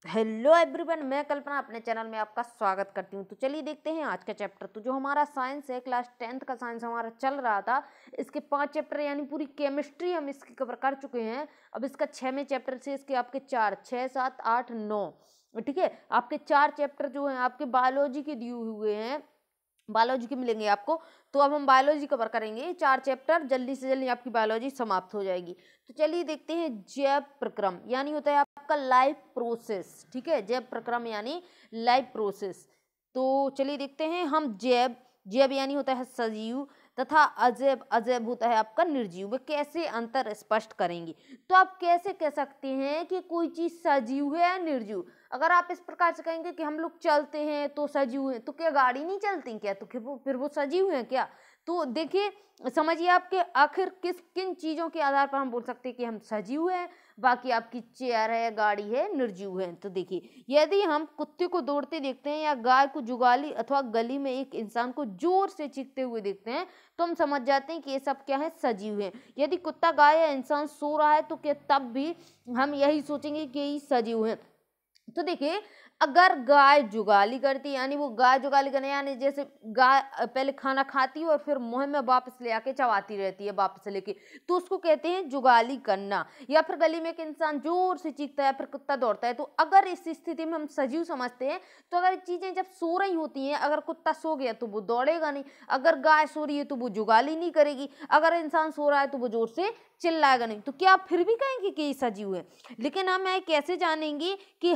Hello everyone, मैं कल्पना अपने channel में आपका स्वागत करती हूँ। तो चलिए देखते हैं आज का चैप्टर। तो जो हमारा साइंस है, क्लास 10th का साइंस हमारा चल रहा था। इसके 5 चैप्टर यानी पूरी केमिस्ट्री हम इसकी कवर कर चुके हैं। अब इसका 6वें चैप्टर से इसके आपके 4, 6, 7, 8, 9, ठीक है। आपके 4 चैप्टर जो हैं आपके बायोलॉजी के दिए हुए हैं, बायोलॉजी के मिलेंगे आपको। तो अब हम बायोलॉजी कवर करेंगे 4 चैप्टर, जल्दी से जल्दी आपकी बायोलॉजी समाप्त हो जाएगी। तो चलिए देखते हैं जैव प्रक्रम यानी होता है आपका लाइफ प्रोसेस, ठीक है। जैव प्रक्रम यानी लाइफ प्रोसेस। तो चलिए देखते हैं हम जैव। जैव यानी होता है सजीव तथा अजैव, अजैव होता है आपका निर्जीव। वे कैसे अंतर स्पष्ट करेंगे? तो आप कैसे कह सकते हैं कि कोई चीज सजीव है या निर्जीव? अगर आप इस प्रकार से कहेंगे कि हम लोग चलते हैं तो सजीव हैं, तो क्या गाड़ी नहीं चलती क्या? तो फिर वो सजीव हैं क्या? तो देखिए, समझिए आपके आखिर किन चीजों के आधार पर हम बोल सकते हैं कि हम सजीव हैं, बाकी आपकी चेयर है, गाड़ी है, निर्जीव है। तो देखिए, यदि हम कुत्ते को दौड़ते देखते हैं या गाय को जुगाली अथवा गली में एक इंसान को जोर से चीखते हुए देखते हैं, तो हम समझ जाते हैं कि ये सब क्या है, सजीव है। यदि कुत्ता, गाय या इंसान सो रहा है तो क्या तब भी हम यही सोचेंगे कि ये सजीव है। तो देखिए, अगर गाय जुगाली करती यानी वो गाय जुगाली करने यानी जैसे गाय पहले खाना खाती है और फिर मुंह में वापस ले आके चबाती रहती है वापस लेके, तो उसको कहते हैं जुगाली करना। या फिर गली में एक इंसान जोर से चीखता है, फिर कुत्ता दौड़ता है, तो अगर इस स्थिति में हम सजीव समझते हैं, तो अगर चीजें जब सो रही होती हैं, अगर कुत्ता सो गया तो वो दौड़ेगा नहीं, अगर गाय सो रही है तो वो जुगाली नहीं करेगी, अगर इंसान सो रहा है तो वो जोर से चिल्लाएगा नहीं, तो क्या आप फिर भी कहेंगे कि ये सजीव है? लेकिन हम कैसे जानेंगे कि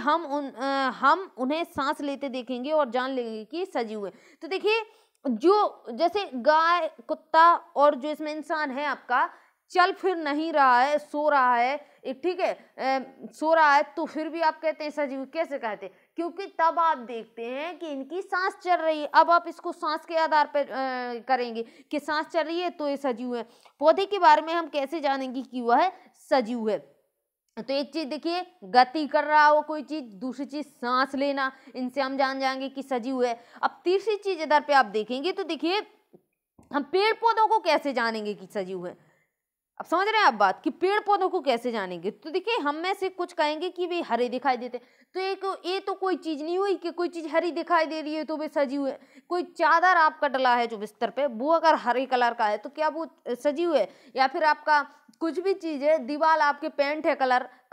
हम उन्हें सांस लेते देखेंगे और जान लेंगे कि सजीव है? तो देखिए, जो जैसे गाय, कुत्ता और जो इसमें इंसान है आपका, चल फिर नहीं रहा है, सो रहा है, ठीक है, सो रहा है, तो फिर भी आप कहते हैं सजीव। कैसे कहते हैं? क्योंकि तब आप देखते हैं कि इनकी सांस चल रही है। अब आप इसको सांस के आधार पर करेंगे कि सांस चल रही है तो ये सजीव है। पौधे के बारे में हम कैसे जानेंगे कि वह सजीव है? तो एक चीज देखिए, गति कर रहा हो कोई चीज, दूसरी चीज सांस लेना, इनसे हम जान जाएंगे कि सजीव है। अब तीसरी चीज इधर पे आप देखेंगे तो देखिए, हम पेड़ पौधों को कैसे जानेंगे कि सजीव है? अब समझ रहे हैं आप बात कि पेड़ पौधों को कैसे जानेंगे? तो देखिए, हम में से कुछ कहेंगे कि वे हरे दिखाई देते हैं। तो ये तो कोई चीज नहीं हुई कि कोई चीज हरी दिखाई दे रही है तो वे सजीव है। कोई चादर आपका डला है जो बिस्तर पे, वो अगर हरे कलर का है तो क्या वो सजीव है? या फिर आपका कुछ भी चीज है, दीवार आपके पेंट है,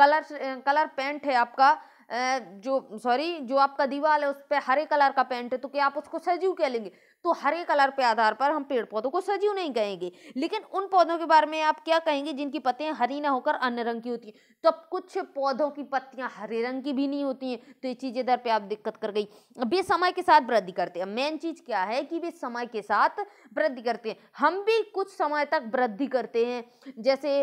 कलर पेंट है आपका, जो आपका दीवार है उस पे हरे कलर का पेंट है, तो क्या आप उसको सजीव कह लेंगे? तो हरे कलर पे आधार पर हम पेड़ पौधों को सजीव नहीं कहेंगे। लेकिन उन पौधों के बारे में आप क्या कहेंगे जिनकी पत्तियां हरी ना होकर अन्य रंग की होती हैं? तो अब कुछ पौधों की पत्तियां हरे रंग की भी नहीं होती हैं, तो ये चीज इधर पे आप दिक्कत कर गई। अब ये समय के साथ वृद्धि करते हैं। मेन चीज क्या है कि वे समय के साथ वृद्धि करते हैं। हम भी कुछ समय तक वृद्धि करते हैं, जैसे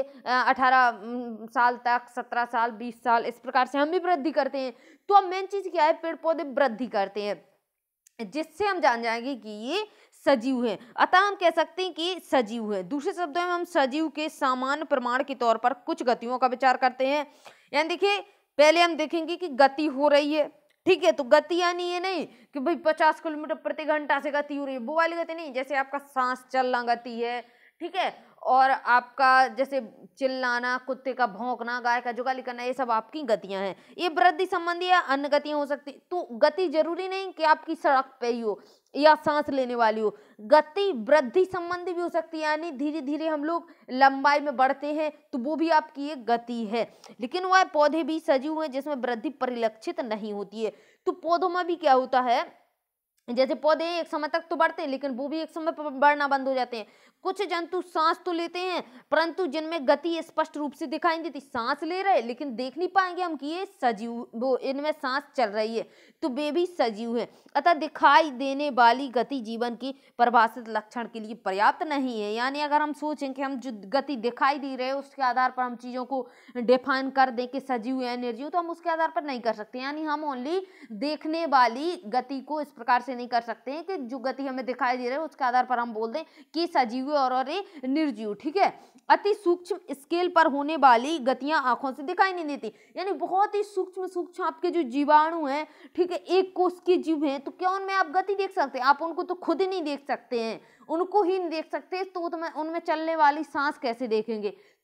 18 साल तक, 17 साल, 20 साल, इस प्रकार से हम भी वृद्धि करते हैं। तो अब मेन चीज क्या है, पेड़ पौधे वृद्धि करते हैं, जिससे हम जान जाएंगे कि ये सजीव है। अतः हम कह सकते हैं कि सजीव है। दूसरे शब्दों में हम सजीव के सामान्य प्रमाण के तौर पर कुछ गतियों का विचार करते हैं। यानी देखिए, पहले हम देखेंगे कि गति हो रही है, ठीक है। तो गति यानी ये नहीं कि भाई 50 किलोमीटर प्रति घंटा से गति हो रही है, वो वाली गति नहीं। जैसे आपका सांस चलना गति है, ठीक है, और आपका जैसे चिल्लाना, कुत्ते का भौंकना, गाय का जुगाली करना, ये सब आपकी गतियां हैं। ये वृद्धि संबंधी या अन्य गतियां हो सकती। तो गति जरूरी नहीं कि आपकी सड़क पे ही हो या सांस लेने वाली हो, गति वृद्धि संबंधी भी हो सकती है। यानी धीरे धीरे हम लोग लंबाई में बढ़ते हैं, तो वो भी आपकी एक गति है। लेकिन वह पौधे भी सजीव हैं जिसमें वृद्धि परिलक्षित नहीं होती है। तो पौधों में भी क्या होता है, जैसे पौधे एक समय तक तो बढ़ते हैं, लेकिन वो भी एक समय पर बढ़ना बंद हो जाते हैं। कुछ जंतु सांस तो लेते हैं, परंतु जिनमें गति स्पष्ट रूप से दिखाई नहीं देती। सांस ले रहे लेकिन देख नहीं पाएंगे हम कि ये सजीव, वो इनमें सांस चल रही है, तो वे भी सजीव है। अतः दिखाई देने वाली गति जीवन की परिभाषित लक्षण के लिए पर्याप्त नहीं है। यानी अगर हम सोचें कि हम जो गति दिखाई दे रहे हैं उसके आधार पर हम चीजों को डिफाइन कर दें कि सजीव या निर्जीव, तो हम उसके आधार पर नहीं कर सकते। यानी हम ओनली देखने वाली गति को इस प्रकार से नहीं कर सकते हैं कि जो गति हमें दिखाई दे रही है उसके आधार पर हम बोल दें कि सजीव और ये निर्जीव, ठीक है। अति सूक्ष्म स्केल पर होने वाली गतियां आंखों से दिखाई नहीं देती। यानी बहुत ही सूक्ष्म सूक्ष्म आपके जो जीवाणु हैं, ठीक है, एक कोष के जीव हैं, तो क्या उनमें आप गति देख सकते हैं? आप उनको तो खुद ही नहीं देख सकते हैं, उनको ही नहीं देख सकते, तो उनमें चलने वाली सांस कैसे देखेंगे?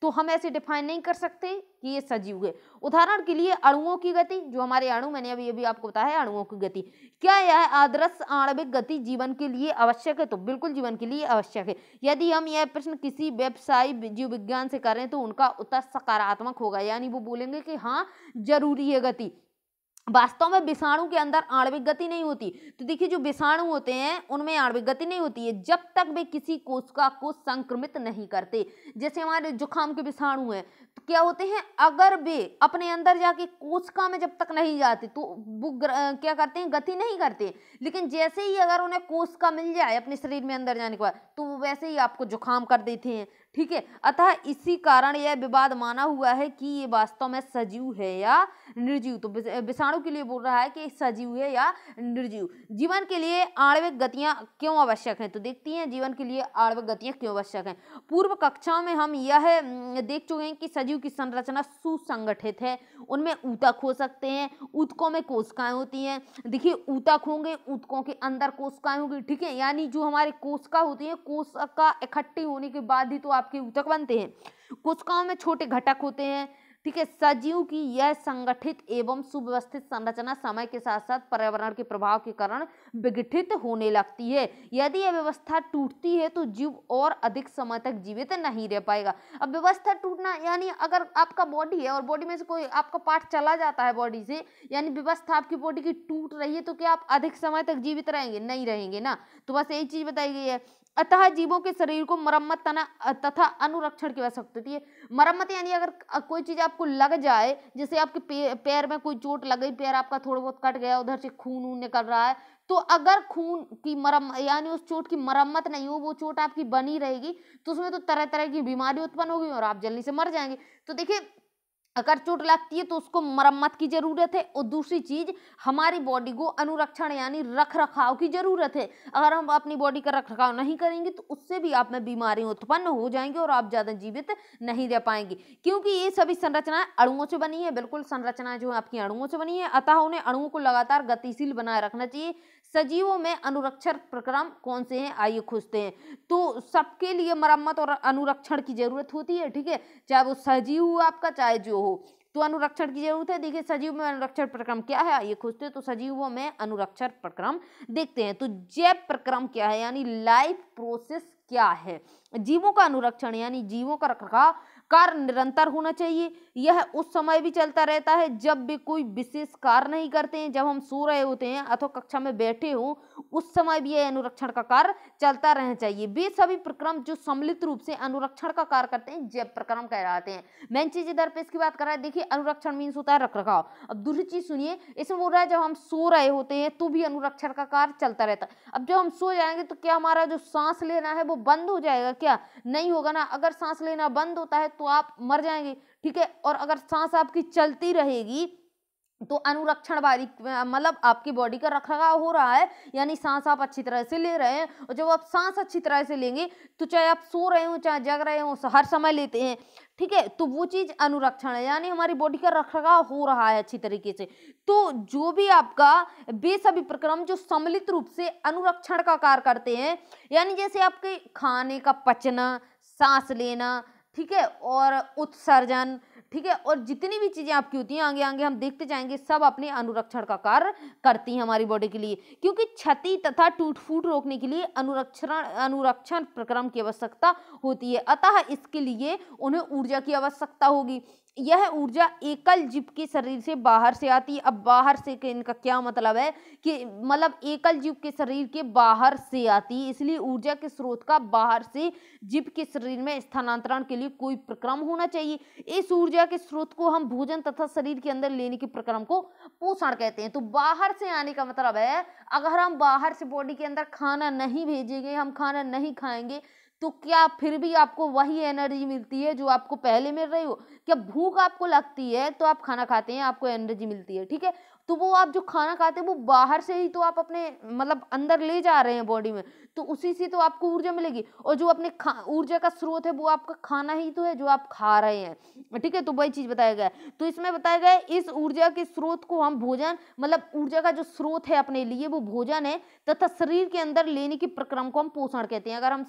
तो हम ऐसे डिफाइन नहीं कर सकते कि ये सजीव है। उदाहरण के लिए अणुओं की गति, जो हमारे अणु, मैंने अभी अभी आपको बताया है अणुओं की गति, क्या यह आदर्श आणविक गति जीवन के लिए आवश्यक है? तो बिल्कुल जीवन के लिए आवश्यक है। यदि हम यह प्रश्न किसी व्यवसायी जीव विज्ञान से करें तो उनका उत्तर सकारात्मक होगा, यानी वो बोलेंगे कि हाँ जरूरी है गति। वास्तव में विषाणु के अंदर आणविक गति नहीं होती। तो देखिए जो विषाणु होते हैं उनमें आणविक गति नहीं होती है जब तक वे किसी कोशिका को संक्रमित नहीं करते। जैसे हमारे जुकाम के विषाणु हैं तो क्या होते हैं, अगर वे अपने अंदर जाके कोशिका में जब तक नहीं जाते तो वो क्या करते हैं, गति नहीं करते। लेकिन जैसे ही अगर उन्हें कोशिका मिल जाए अपने शरीर में अंदर जाने के बाद तो वो वैसे ही आपको जुकाम कर देते हैं। ठीक है, अतः इसी कारण यह विवाद माना हुआ है कि ये वास्तव में सजीव है या निर्जीव। तो विषाणु के लिए बोल रहा है कि सजीव है या निर्जीव। जीवन के लिए आणविक गतियां क्यों आवश्यक हैं? तो देखती हैं जीवन के लिए आणविक गतियां क्यों आवश्यक हैं। पूर्व कक्षा में हम यह देख चुके हैं कि सजीव की संरचना सुसंगठित है, उनमें ऊतक हो सकते हैं, ऊतकों में कोशिकाएं होती हैं। देखिए ऊतक होंगे, ऊतकों के अंदर कोशिकाएं होंगी। ठीक है, यानी जो हमारी कोशिका होती है, कोशिका इकट्ठी होने के बाद ही तो आपके ऊतक बनते हैं। कोशिकाओं में छोटे घटक होते हैं। ठीक है, सजीव की यह संगठित एवं सुव्यवस्थित संरचना समय के साथ साथ पर्यावरण के प्रभाव के कारण विघटित होने लगती है। यदि यह व्यवस्था टूटती है तो जीव और अधिक समय तक जीवित नहीं रह पाएगा। अब व्यवस्था टूटना यानी अगर आपका बॉडी है और बॉडी में से कोई आपका पार्ट चला जाता है बॉडी से, यानी व्यवस्था आपकी बॉडी की टूट रही है, तो क्या आप अधिक समय तक जीवित रहेंगे? नहीं रहेंगे ना। तो बस यही चीज बताई गई है। अतः जीवों के शरीर को मरम्मत तथा अनुरक्षण की आवश्यकता होती है। मरम्मत यानी अगर कोई चीज आपको लग जाए, जैसे आपके पैर में कोई चोट लग गई, पैर आपका थोड़ा बहुत कट गया, उधर से खून निकल रहा है, तो अगर खून की मरम्मत यानी उस चोट की मरम्मत नहीं हो, वो चोट आपकी बनी रहेगी, तो उसमें तो तरह तरह की बीमारी उत्पन्न होगी और आप जल्दी से मर जाएंगे। तो देखिए अगर चोट लगती है तो उसको मरम्मत की जरूरत है। और दूसरी चीज, हमारी बॉडी को अनुरक्षण यानी रख रखाव की जरूरत है। अगर हम अपनी बॉडी का रख रखाव नहीं करेंगे तो उससे भी आप में बीमारी उत्पन्न हो जाएंगी और आप ज्यादा जीवित नहीं रह पाएंगे, क्योंकि ये सभी संरचनाएं अणुओं से बनी है। बिल्कुल संरचनाएं जो आपकी अणुओं से बनी है, अतः उन्हें अणुओं को लगातार गतिशील बनाए रखना चाहिए। सजीवों में अनुरक्षण प्रक्रम कौन से हैं, आइए खोजते हैं। तो सबके लिए मरम्मत और अनुरक्षण की जरूरत होती है। ठीक है, चाहे वो सजीव हो आपका, चाहे जो हो, तो अनुरक्षण की जरूरत है। देखिए सजीव में अनुरक्षण प्रक्रम क्या है, आइए खोजते हैं। तो सजीवों में अनुरक्षण प्रक्रम देखते हैं। तो जैव प्रक्रम क्या है, यानी लाइफ प्रोसेस क्या है। जीवों का अनुरक्षण यानी जीवों का रखरखाव कार्य निरंतर होना चाहिए। यह उस समय भी चलता रहता है जब वे कोई विशेष कार्य नहीं करते हैं। जब हम सो रहे होते हैं अथवा कक्षा में बैठे हो, उस समय भी यह अनुरक्षण का कार्य चलता रहना चाहिए। वे सभी प्रक्रम जो सम्मिलित रूप से अनुरक्षण का कार्य करते हैं जैव प्रक्रम कहलाते हैं। मेन चीज इधर पे इसकी बात कर रहा है। देखिए अनुरक्षण मीन्स होता है रखरखाव। अब दूसरी चीज सुनिए, इसमें बोल रहा है जब हम सो रहे होते हैं तो भी अनुरक्षण का कार्य चलता रहता है। अब जब हम सो जाएंगे तो क्या हमारा जो सांस लेना है वो बंद हो जाएगा? क्या नहीं होगा ना। अगर सांस लेना बंद होता है तो आप मर जाएंगे। ठीक है, और अगर सांस आपकी चलती रहेगी तो अनुरक्षण वाली मतलब आपकी बॉडी का रखरखाव हो रहा है, यानी सांस आप अच्छी तरह से ले रहे हैं। और जब आप सांस अच्छी तरह से लेंगे तो चाहे आप सो रहे हो चाहे जग रहे हो, हर समय लेते हैं। ठीक है, तो वो चीज अनुरक्षण है, यानी हमारी बॉडी का रखरखाव हो रहा है अच्छी तरीके से। तो जो भी आपका वे सभी प्रक्रम जो सम्मिलित रूप से अनुरक्षण का कार्य करते हैं, यानी जैसे आपके खाने का पचना, सांस लेना, ठीक है, और उत्सर्जन, ठीक है, और जितनी भी चीजें आपकी होती हैं आगे आगे हम देखते जाएंगे, सब अपने अनुरक्षण का कार्य करती हैं हमारी बॉडी के लिए। क्योंकि क्षति तथा टूट फूट रोकने के लिए अनुरक्षण प्रक्रम की आवश्यकता होती है। अतः इसके लिए उन्हें ऊर्जा की आवश्यकता होगी। यह ऊर्जा एकल जीव के शरीर से बाहर से आती है। अब बाहर से के इनका क्या मतलब है कि मतलब एकल जीव के शरीर के बाहर से आती है, इसलिए ऊर्जा के स्रोत का बाहर से जीव के शरीर में स्थानांतरण के लिए कोई प्रक्रम होना चाहिए। इस ऊर्जा के स्रोत को हम भोजन तथा शरीर के अंदर लेने के प्रक्रम को पोषण कहते हैं। तो बाहर से आने का मतलब है अगर हम बाहर से बॉडी के अंदर खाना नहीं भेजेंगे, हम खाना नहीं खाएंगे, तो क्या फिर भी आपको वही एनर्जी मिलती है जो आपको पहले मिल रही हो? क्या भूख आपको लगती है तो आप खाना खाते हैं, आपको एनर्जी मिलती है, ठीक है। तो वो आप जो खाना खाते हैं वो बाहर से ही तो आप अपने मतलब अंदर ले जा रहे हैं बॉडी में, तो उसी से तो आपको ऊर्जा मिलेगी। और जो अपने ऊर्जा का स्रोत है वो आपका खाना ही तो है जो आप खा रहे हैं, ठीक है। तो वही चीज बताया गया है। तो इसमें बताया गया है इस ऊर्जा के स्रोत को हम भोजन, मतलब ऊर्जा का जो स्रोत है अपने लिए वो भोजन है, तथा शरीर के अंदर लेने की प्रक्रम को हम पोषण कहते हैं। अगर हम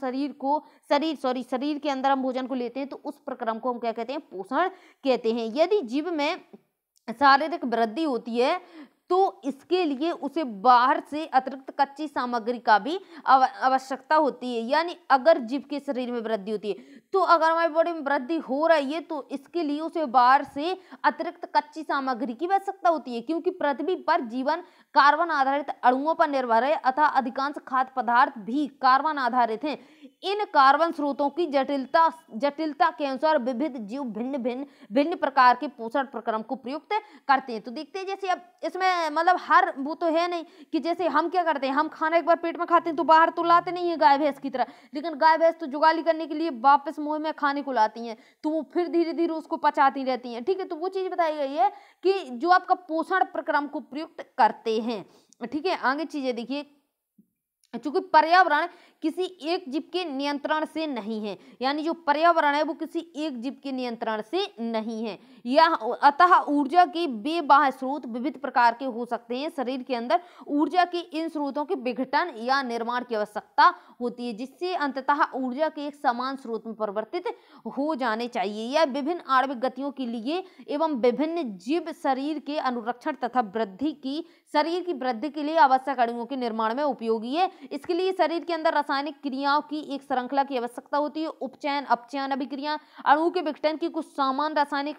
शरीर के अंदर हम भोजन को लेते हैं तो उस प्रक्रम को हम क्या कहते हैं, पोषण कहते हैं। यदि जीव में शारीरिक वृद्धि होती है तो इसके लिए उसे बाहर से अतिरिक्त कच्ची सामग्री का भी आवश्यकता होती है। यानी अगर जीव के शरीर में वृद्धि होती है तो अगर हमारी बॉडी में वृद्धि हो रही है तो इसके लिए उसे बाहर से अतिरिक्त कच्ची सामग्री की आवश्यकता होती है, क्योंकि पृथ्वी पर जीवन कार्बन आधारित अणुओं पर निर्भर है अतः अधिकांश खाद्य पदार्थ भी कार्बन आधारित हैं। इन कार्बन स्रोतों की जटिलता के अनुसार विविध जीव भिन्न प्रकार के पोषण प्रक्रम को प्रयुक्त करते हैं। तो देखते हैं जैसे अब इसमें मतलब हर वो तो है नहीं कि जैसे हम क्या करते हैं, हम खाना एक बार पेट में खाते हैं तो बाहर तो लाते नहीं है गाय भैंस की तरह, लेकिन गाय भैंस तो जुगाली करने के लिए वापस मुंह में खाने को लाती हैं, तो वो फिर धीरे धीरे उसको पचाती रहती हैं, ठीक है। तो वो चीज बताई गई है कि जो आपका पोषण प्रक्रम को प्रयुक्त करते हैं, ठीक है। आगे चीजें देखिए, चूंकि पर्यावरण किसी एक जीव के नियंत्रण से नहीं है, यानी जो पर्यावरण है वो किसी एक जीव के नियंत्रण से नहीं है, या अतः ऊर्जा के बेबाह्य स्रोत विविध प्रकार के हो सकते हैं। शरीर के अंदर ऊर्जा के इन स्रोतों के विघटन या निर्माण की आवश्यकता होती है, जिससे अंततः ऊर्जा के एक समान स्रोत में परिवर्तित हो जाने चाहिए। यह विभिन्न आणविक गतियों के लिए एवं विभिन्न जीव शरीर के अनुरक्षण तथा शरीर की वृद्धि के लिए आवश्यक अणुओं के निर्माण में उपयोगी है। इसके लिए शरीर के अंदर रासायनिक क्रियाओं की एक श्रृंखला की आवश्यकता होती है। उपचयन, अपचयन अभिक्रिया, अणु के विघटन की कुछ सामान्य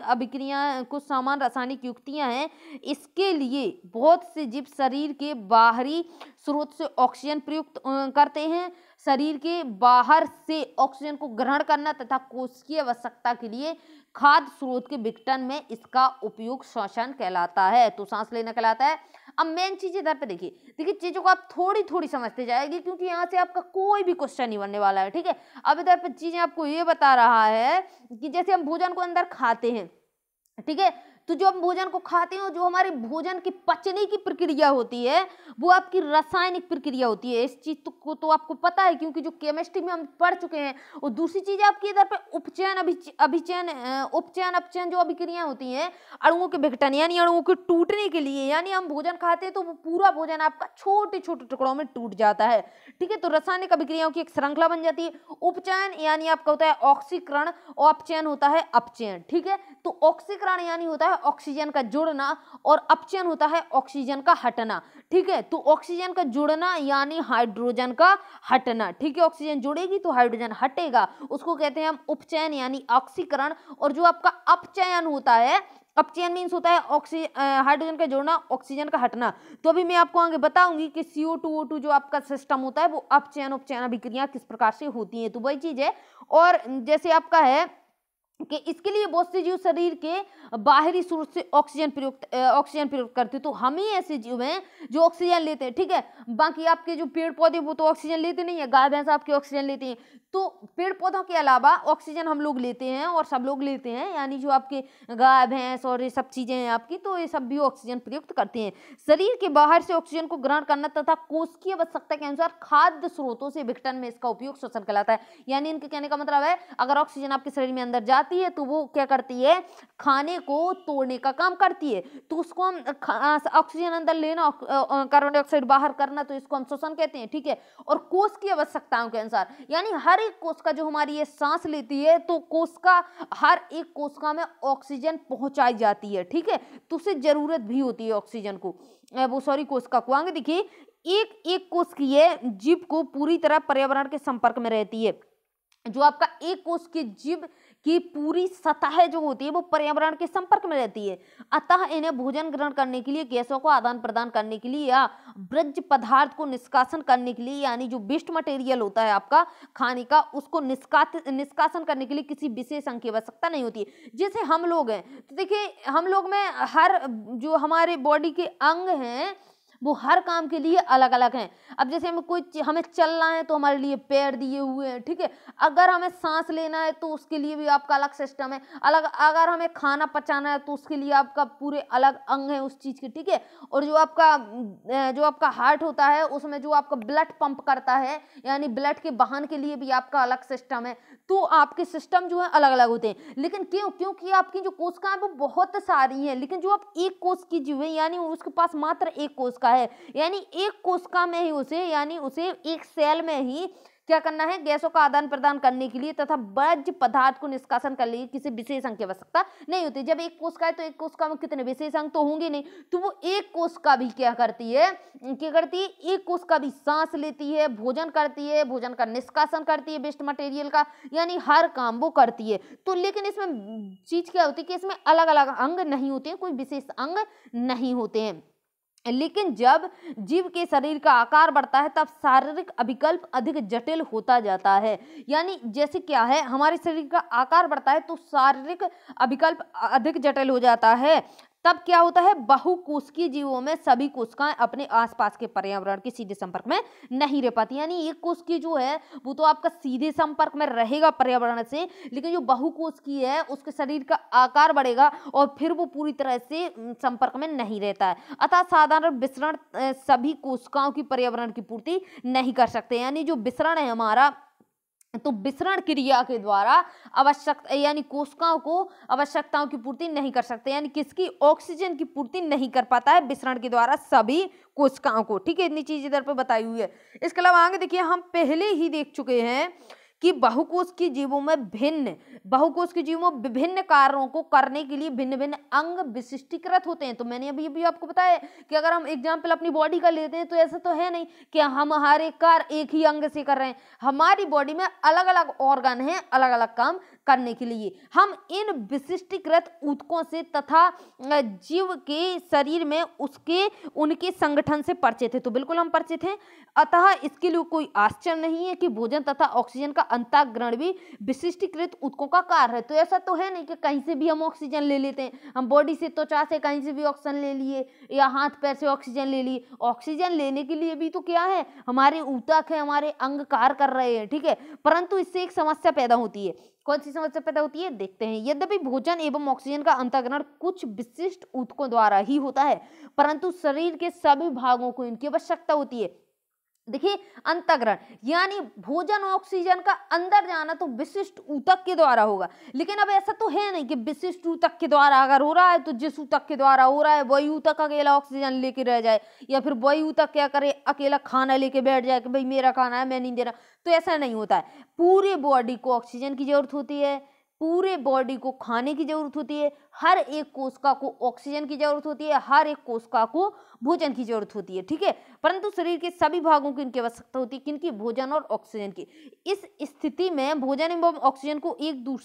रासायनिक युक्तियां हैं। इसके लिए बहुत से जीव शरीर के बाहरी स्रोत से ऑक्सीजन प्रयुक्त करते हैं। शरीर के बाहर से ऑक्सीजन को ग्रहण करना तथा कोशिकीय आवश्यकता के लिए खाद्य स्रोत के विघटन में इसका उपयोग श्वसन कहलाता है, तो सांस लेना कहलाता है। अब मेन चीज इधर पे देखिए चीजों को आप थोड़ी थोड़ी समझते जाएगी, क्योंकि यहाँ से आपका कोई भी क्वेश्चन नहीं बनने वाला है, ठीक है। अब इधर पे चीजें आपको ये बता रहा है कि जैसे हम भोजन को अंदर खाते हैं, ठीक है, तो जो हम भोजन को खाते हैं, जो हमारे भोजन की पचने की प्रक्रिया होती है वो आपकी रासायनिक प्रक्रिया होती है। इस चीज को तो आपको पता है, क्योंकि जो केमिस्ट्री में हम पढ़ चुके हैं। और दूसरी चीज आपकी इधर पे उपचयन अपचयन जो अभिक्रियाएं होती हैं अणुओं के विघटन, यानी अणुओं के टूटने के लिए, यानी हम भोजन खाते हैं तो वो पूरा भोजन आपका छोटे छोटे टुकड़ों में टूट जाता है, ठीक है। तो रासायनिक अभिक्रियाओं की एक श्रृंखला बन जाती है। उपचयन यानी आपका होता है ऑक्सीकरण और अपचयन होता है अपचयन, ठीक है। तो ऑक्सीकरण यानी होता है ऑक्सीजन का जुड़ना और अपचयन होता है ऑक्सीजन का हटना, ठीक है। तो ऑक्सीजन का जुड़ना यानी हाइड्रोजन का हटना, ठीक है। ऑक्सीजन जुड़ेगी तो हाइड्रोजन हटेगा, उसको कहते हैं हम उपचयन यानी ऑक्सीकरण। और जो आपका अपचयन होता है, अपचयन मीन्स होता है हाइड्रोजन का जोड़ना, ऑक्सीजन का हटना। तो अभी मैं आपको आगे बताऊंगी कि CO2 O2 जो आपका सिस्टम होता है वो अपचयन उपचयन अभिक्रिया किस प्रकार से होती है, तो वही चीज है। और जैसे आपका है कि इसके लिए बहुत से जीव शरीर के बाहरी स्रोत से ऑक्सीजन प्रयुक्त करते हैं। तो हम ही ऐसे जीव हैं जो ऑक्सीजन लेते हैं, ठीक है। बाकी आपके जो पेड़ पौधे वो तो ऑक्सीजन लेते नहीं है, गाय भैंस आपके ऑक्सीजन लेते हैं। तो पेड़ पौधों के अलावा ऑक्सीजन हम लोग लेते हैं और सब लोग लेते हैं, यानी जो आपके गाय भैंस और ये सब चीजें हैं आपकी, तो ये सब भी ऑक्सीजन प्रयुक्त करते हैं। शरीर के बाहर से ऑक्सीजन को ग्रहण करना तथा कोशिकीय आवश्यकता के अनुसार खाद्य स्रोतों से विघटन में इसका उपयोग श्वसन कहलाता है। यानी इनके कहने का मतलब है, अगर ऑक्सीजन आपके शरीर में अंदर जाती है तो वो क्या करती है, खाने को तोड़ने का काम करती है। तो उसको हम ऑक्सीजन अंदर लेना, कार्बन डाइऑक्साइड बाहर करना, तो इसको हम श्वसन कहते हैं, ठीक है। और कोश की आवश्यकताओं के अनुसार, यानी हर एक कोशिका जो हमारी ये सांस लेती है तो कोशिका, हर एक कोशिका में ऑक्सीजन पहुंचाई जाती है, ठीक है। तो उसे जरूरत भी होती है ऑक्सीजन को, कोशिका को। आगे देखिए, एक कोशिकीय जीव को पूरी तरह पर्यावरण के संपर्क में रहती है। जो आपका एक कोश के जीव की पूरी सतह जो होती है वो पर्यावरण के संपर्क में रहती है। अतः इन्हें भोजन ग्रहण करने के लिए, गैसों को आदान प्रदान करने के लिए या ब्रज पदार्थ को निष्कासन करने के लिए, यानी जो वेस्ट मटेरियल होता है आपका खाने का, उसको निष्कासन करने के लिए किसी विशेष अंग की आवश्यकता नहीं होती है। जैसे हम लोग हैं, तो देखिए हम लोग में हर जो हमारे बॉडी के अंग हैं वो हर काम के लिए अलग अलग हैं। अब जैसे हमें चलना है तो हमारे लिए पैर दिए हुए हैं, ठीक है। अगर हमें सांस लेना है तो उसके लिए भी आपका अलग सिस्टम है, अलग। अगर हमें खाना पचाना है तो उसके लिए आपका पूरे अलग अंग है उस चीज के, ठीक है। और जो आपका हार्ट होता है उसमें जो आपका ब्लड पंप करता है, यानी ब्लड के बहान के लिए भी आपका अलग सिस्टम है। तो आपके सिस्टम जो है अलग अलग होते हैं। लेकिन क्योंकि आपकी जो कोशिकाएं वो बहुत सारी हैं, लेकिन जो आप एक कोश की जीव है, यानी उसके पास मात्र एक कोशिका है, यानी एक कोशिका में ही उसे एक सेल में ही क्या करना है, गैसों का आदान प्रदान करने के लिए तथा वर्ज्य पदार्थ को निष्कासन करने के लिए किसी विशेष अंग की आवश्यकता नहीं होती। जब एक कोशिका है तो एक कोशिका में कितने विशेष अंग तो होंगे नहीं, तो वो एक कोशिका भी क्या करती है, एक कोशिका भी सांस लेती है, भोजन करती है, भोजन का निष्कासन करती है वेस्ट मटेरियल का, यानी हर काम वो करती है। तो लेकिन इसमें चीज क्या होती है कि इसमें अलग अलग अंग नहीं होते हैं, कोई विशेष अंग नहीं होते हैं। लेकिन जब जीव के शरीर का आकार बढ़ता है तब शारीरिक अभिकल्प अधिक जटिल होता जाता है। यानी जैसे क्या है, हमारे शरीर का आकार बढ़ता है तो शारीरिक अभिकल्प अधिक जटिल हो जाता है। तब क्या होता है, बहुकोशिकीय जीवों में सभी कोशिकाएं अपने आसपास के पर्यावरण के सीधे संपर्क में नहीं रह पाती। यानी एक कोशिकीय जो है वो तो आपका सीधे संपर्क में रहेगा पर्यावरण से, लेकिन जो बहुकोशिकीय है उसके शरीर का आकार बढ़ेगा और फिर वो पूरी तरह से संपर्क में नहीं रहता है। अतः साधारण विसरण सभी कोशिकाओं की पर्यावरण की पूर्ति नहीं कर सकते। यानी जो विसरण है हमारा, तो विसरण क्रिया के द्वारा यानी कोशिकाओं को आवश्यकताओं की पूर्ति नहीं कर सकते, यानी किसकी, ऑक्सीजन की पूर्ति नहीं कर पाता है विसरण के द्वारा सभी कोशिकाओं को, ठीक है। इतनी चीज इधर पे बताई हुई है। इसके अलावा आगे देखिए, हम पहले ही देख चुके हैं कि बहुकोश की जीवों में विभिन्न कार्यों को करने के लिए भिन्न भिन्न अंग विशिष्टीकृत होते हैं। तो मैंने अभी आपको बताया कि अगर हम एग्जाम्पल अपनी बॉडी का लेते हैं तो ऐसा तो है नहीं कि हम हर एक कार्य एक ही अंग से कर रहे हैं। हमारी बॉडी में अलग अलग ऑर्गन हैं अलग अलग काम करने के लिए। हम इन विशिष्टीकृत ऊतकों से तथा जीव के शरीर में उनके संगठन से परिचित है। तो बिल्कुल हम परिचित हैं, अतः इसके लिए कोई आश्चर्य नहीं है कि भोजन तथा ऑक्सीजन का अंतःग्रहण भी विशिष्टीकृत ऊतकों का कार्य है। तो ऐसा तो है नहीं कि कहीं से भी हम ऑक्सीजन ले लेते हैं, हम बॉडी से त्वचा से कहीं से भी ऑक्सीजन ले लिए या हाथ पैर से ऑक्सीजन ले लिए। ऑक्सीजन लेने के लिए भी तो क्या है, हमारे ऊतक है, हमारे अंग कार्य कर रहे हैं, ठीक है। परंतु इससे एक समस्या पैदा होती है। कौन सी समस्या पैदा होती है, देखते हैं। यद्यपि भोजन एवं ऑक्सीजन का अंतःग्रहण कुछ विशिष्ट ऊतकों द्वारा ही होता है, परंतु शरीर के सभी भागों को इनकी आवश्यकता होती है। देखिए, अंतःग्रहण यानी भोजन ऑक्सीजन का अंदर जाना तो विशिष्ट ऊतक के द्वारा होगा। लेकिन अब ऐसा तो है नहीं कि विशिष्ट ऊतक के द्वारा अगर हो रहा है तो जिस ऊतक के द्वारा हो रहा है वही ऊतक अकेला ऑक्सीजन लेके रह जाए, या फिर वही ऊतक क्या करे, अकेला खाना लेके बैठ जाए कि भाई मेरा खाना है मैं नहीं दे रहा। तो ऐसा नहीं होता है। पूरे बॉडी को ऑक्सीजन की जरूरत होती है, पूरे बॉडी को खाने की जरूरत होती है, हर एक कोशिका को ऑक्सीजन की जरूरत होती है, हर एक कोशिका को भोजन की जरूरत होती है, ठीक है। परंतु शरीर के सभी भागों की इनकी आवश्यकता होती है, किनकी, भोजन और ऑक्सीजन की। इस स्थिति में भोजन एवं ऑक्सीजन को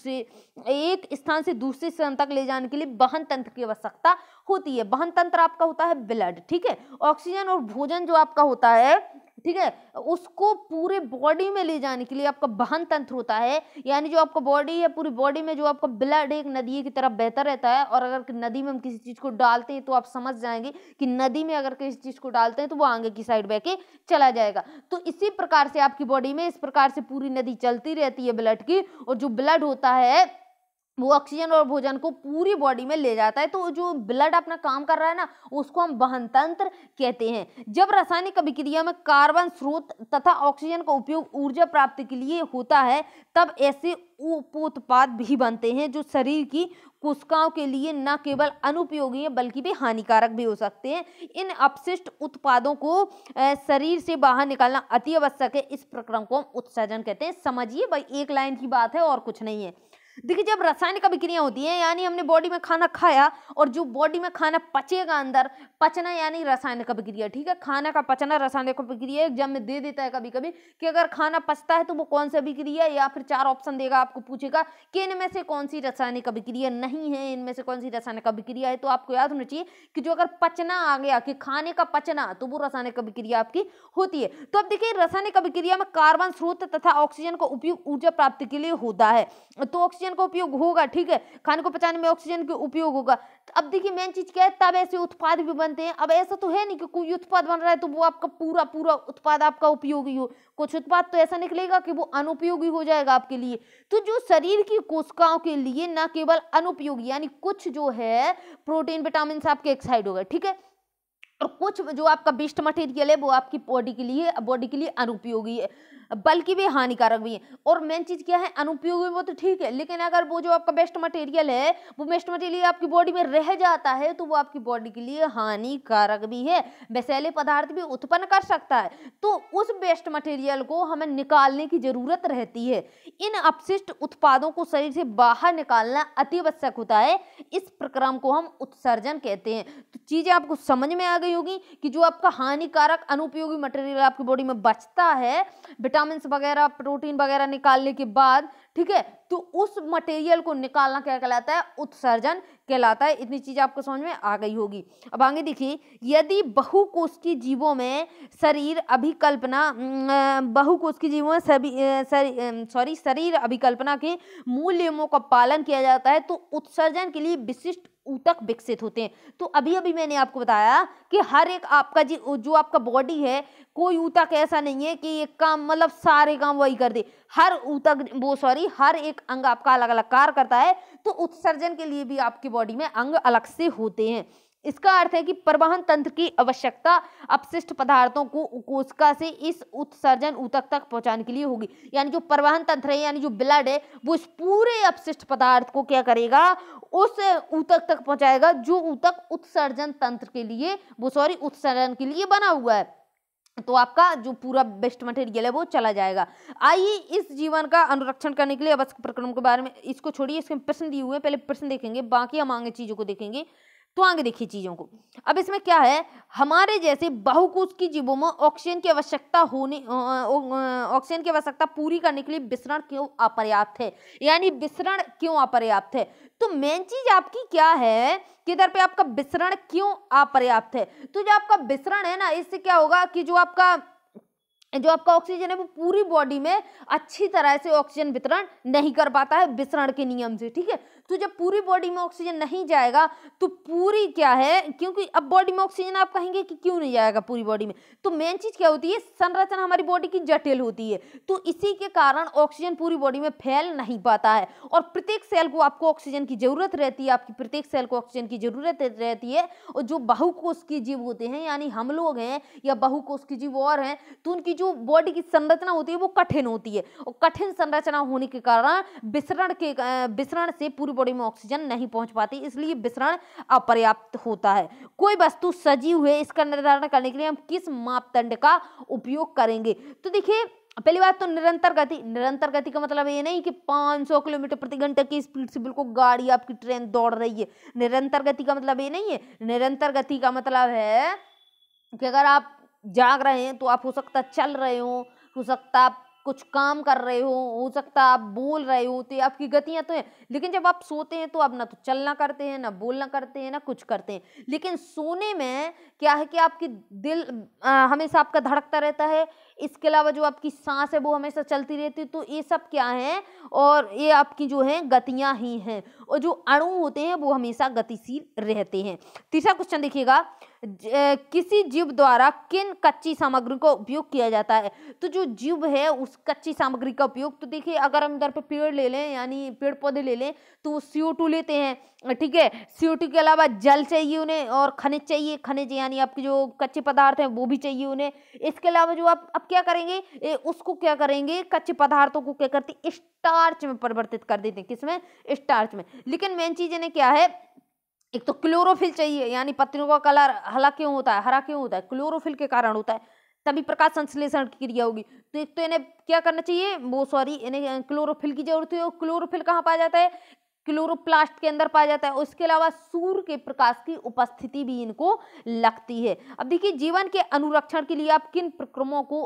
एक स्थान से दूसरे स्थान तक ले जाने के लिए वहन तंत्र की आवश्यकता होती है। वहन तंत्र आपका होता है ब्लड, ठीक है। ऑक्सीजन और भोजन जो आपका होता है, ठीक है, उसको पूरे बॉडी में ले जाने के लिए आपका वहन तंत्र होता है। यानी जो आपका बॉडी है, पूरी बॉडी में जो आपका ब्लड एक नदी की तरफ बहता रहता है, और अगर नदी में हम किसी चीज को डालते हैं तो आप समझ जाएंगे कि नदी में अगर किसी चीज को डालते हैं तो वो आगे की साइड बह के चला जाएगा। तो इसी प्रकार से आपकी बॉडी में इस प्रकार से पूरी नदी चलती रहती है ब्लड की, और जो ब्लड होता है वो ऑक्सीजन और भोजन को पूरी बॉडी में ले जाता है। तो जो ब्लड अपना काम कर रहा है ना, उसको हम वहन तंत्र कहते हैं। जब रासायनिक अभिक्रिया में कार्बन स्रोत तथा ऑक्सीजन का उपयोग ऊर्जा प्राप्ति के लिए होता है, तब ऐसे उपोत्पाद भी बनते हैं जो शरीर की कोशिकाओं के लिए न केवल अनुपयोगी है बल्कि भी हानिकारक भी हो सकते हैं। इन अपशिष्ट उत्पादों को शरीर से बाहर निकालना अति आवश्यक है। इस प्रक्रिया को हम उत्सर्जन कहते हैं। समझिए भाई, एक लाइन की बात है और कुछ नहीं है। देखिए, जब रासायनिक अभिक्रिया होती है, यानी हमने बॉडी में खाना खाया और जो बॉडी में खाना पचेगा अंदर, पचना यानी रासायनिक अभिक्रिया, ठीक है। खाना का पचना रासायनिक अभिक्रिया एग्जाम में दे देता है कभी कभी कि अगर खाना पचता है तो वो कौन सी अभिक्रिया, या फिर 4 ऑप्शन देगा, आपको पूछेगा कि इनमें से कौन सी रासायनिक अभिक्रिया नहीं है, इनमें से कौन सी रासायनिक अभिक्रिया है। तो आपको याद होना चाहिए कि जो अगर पचना आ गया कि खाने का पचना, तो वो रासायनिक अभिक्रिया आपकी होती है। तो अब देखिए, रासायनिक अभिक्रिया में कार्बन स्रोत तथा ऑक्सीजन का उपयोग ऊर्जा प्राप्ति के लिए होता है। तो ऑक्सीजन का उपयोग होगा, ठीक है, खाने को पचाने में ऑक्सीजन का उपयोग होगा। तो अब देखिए मेन चीज क्या है, तब ऐसे उत्पाद भी बनते हैं। अब ऐसा तो है नहीं कि कोई उत्पाद बन रहा है तो वो आपका पूरा पूरा उत्पाद आपका उपयोगी हो, कुछ उत्पाद तो ऐसा निकलेगा कि वो अनुपयोगी हो जाएगा आपके लिए। तो जो शरीर की कोशिकाओं के लिए न केवल अनुपयोगी यानी कुछ जो है प्रोटीन विटामिन आपके एक्साइड हो गए, ठीक है, और कुछ जो आपका वेस्ट मटेरियल है वो आपकी बॉडी के लिए अनुपयोगी है, बल्कि वे हानिकारक भी है। और मेन चीज क्या है, अनुपयोगी वो तो ठीक है, लेकिन अगर वो जो आपका वेस्ट मटेरियल है वो वेस्ट मटेरियल आपकी बॉडी में रह जाता है तो वो आपकी बॉडी के लिए हानिकारक भी है, विषैले पदार्थ भी उत्पन्न कर सकता है। तो उस वेस्ट मटेरियल को हमें निकालने की जरूरत रहती है। इन अपशिष्ट उत्पादों को शरीर से बाहर निकालना अति आवश्यक होता है। इस प्रक्रम को हम उत्सर्जन कहते हैं। तो चीजें आपको समझ में आ गई होगी कि जो आपका हानिकारक अनुपयोगी मटेरियल आपकी बॉडी में बचता है विटामिन वगैरह प्रोटीन वगैरह निकालने के बाद, ठीक है, तो उस मटेरियल को निकालना क्या कहलाता है, उत्सर्जन कहलाता है। इतनी चीज आपको समझ में आ गई होगी। अब आगे देखिए, यदि बहुकोशिकीय जीवों में शरीर अभिकल्पना के मूल नियमों का पालन किया जाता है तो उत्सर्जन के लिए विशिष्ट ऊतक विकसित होते हैं। तो अभी अभी मैंने आपको बताया कि हर एक आपका जो आपका बॉडी है, कोई ऊतक ऐसा नहीं है कि एक काम मतलब सारे काम वही कर दे, हर एक अंग आपका अलग अलग कार्य करता है। तो उत्सर्जन के लिए भी आपकी बॉडी में अंग अलग से होते हैं। इसका अर्थ है कि परिवहन तंत्र की आवश्यकता अपशिष्ट पदार्थों को कोशिका से इस उत्सर्जन ऊतक तक पहुंचाने के लिए होगी। यानी जो परिवहन तंत्र है यानी जो ब्लड है वो इस पूरे अपशिष्ट पदार्थ को क्या करेगा, उस ऊतक तक पहुंचाएगा जो ऊतक उत्सर्जन के लिए बना हुआ है। तो आपका जो पूरा वेस्ट मटेरियल है वो चला जाएगा। आइए इस जीवन का अनुरक्षण करने के लिए आवश्यक प्रक्रम के बारे में, इसको छोड़िए, इसके प्रश्न दिए हुए हैं, पहले प्रश्न देखेंगे, बाकी हम आगे चीजों को देखेंगे। तो आगे देखिए चीजों को। अब इसमें क्या है, हमारे जैसे बहुकोशिकीय जीवों में ऑक्सीजन की आवश्यकता पूरी करने के लिए विसरण क्यों अपर्याप्त है, यानी विसरण क्यों अपर्याप्त है। तो मेन चीज आपकी क्या है, किधर पे आपका विसरण क्यों अपर्याप्त है। तो जो आपका विसरण है ना, इससे क्या होगा कि जो आपका ऑक्सीजन है वो पूरी बॉडी में अच्छी तरह से ऑक्सीजन वितरण नहीं कर पाता है विसरण के नियम से, ठीक है। तो जब पूरी बॉडी में ऑक्सीजन नहीं जाएगा तो पूरी क्या है, क्योंकि अब बॉडी में ऑक्सीजन आप कहेंगे कि क्यों नहीं जाएगा पूरी बॉडी में, तो मेन चीज क्या होती है, संरचना हमारी बॉडी की जटिल होती है। तो इसी के कारण ऑक्सीजन पूरी बॉडी में फैल नहीं पाता है और प्रत्येक सेल को आपको ऑक्सीजन की जरूरत रहती है, आपकी प्रत्येक सेल को ऑक्सीजन की जरूरत रहती है। और जो बहुकोशिकीय जीव होते हैं यानी हम लोग हैं या बहुकोशिकीय जीव और हैं, तो उनकी जो बॉडी की संरचना होती है वो कठिन होती है और कठिन संरचना होने के कारण विसरण से पूरी बॉडी में ऑक्सीजन नहीं पहुंच पाती, इसलिए विसरण अपर्याप्त होता है। कोई वस्तु सजीव है इसका निर्धारण करने के लिए हम किस मापदंड का उपयोग करेंगे। तो देखिए पहली बात तो निरंतर गति का मतलब ये नहीं कि 500 किलोमीटर प्रति घंटे की स्पीड से बिल्कुल गाड़ी आपकी ट्रेन दौड़ रही है। निरंतर गति का मतलब ये नहीं है। निरंतर गति का मतलब है कि अगर आप जाग रहे हैं तो आप हो सकता चल रहे हो सकता आप कुछ काम कर रहे हो सकता आप बोल रहे हो, तो आपकी गतियां तो हैं। लेकिन जब आप सोते हैं तो आप ना तो चलना करते हैं, ना बोलना करते हैं, ना कुछ करते हैं। लेकिन सोने में क्या है कि आपकी दिल हमेशा आपका धड़कता रहता है, इसके अलावा जो आपकी सांस है वो हमेशा चलती रहती है। तो ये सब क्या है, और ये आपकी जो है गतियां ही हैं, और जो अणु होते हैं वो हमेशा गतिशील रहते हैं। तीसरा क्वेश्चन देखिएगा, किसी जीव द्वारा किन कच्ची सामग्री का उपयोग किया जाता है। तो जो जीव है उस कच्ची सामग्री का उपयोग, तो देखिए अगर हम इधर पे पेड़ ले लें यानी पेड़ पौधे ले लें तो वो CO2 लेते हैं, ठीक है। CO2 के अलावा जल चाहिए उन्हें और खनिज चाहिए, खनिज यानी आपके जो कच्चे पदार्थ हैं वो भी चाहिए उन्हें। इसके अलावा जो आप अब क्या करेंगे, उसको क्या करेंगे, कच्चे पदार्थों को क्या करते, स्टार्च में परिवर्तित कर देते हैं। किसमें, स्टार्च में। लेकिन मेन चीज इन्हें क्या है, एक तो क्लोरोफिल चाहिए, यानी पत्तियों का कलर हरा क्यों होता है, क्लोरोफिल के कारण होता है, तभी प्रकाश संश्लेषण की क्रिया होगी। तो एक तो इन्हें क्या करना चाहिए, इन्हें क्लोरोफिल की जरूरत है। क्लोरोफिल कहाँ पाया जाता है, क्लोरोप्लास्ट के अंदर पाया जाता है। उसके अलावा सूर्य के प्रकाश की उपस्थिति भी इनको लगती है। अब देखिए जीवन के अनुरक्षण के लिए आप किन प्रक्रमों को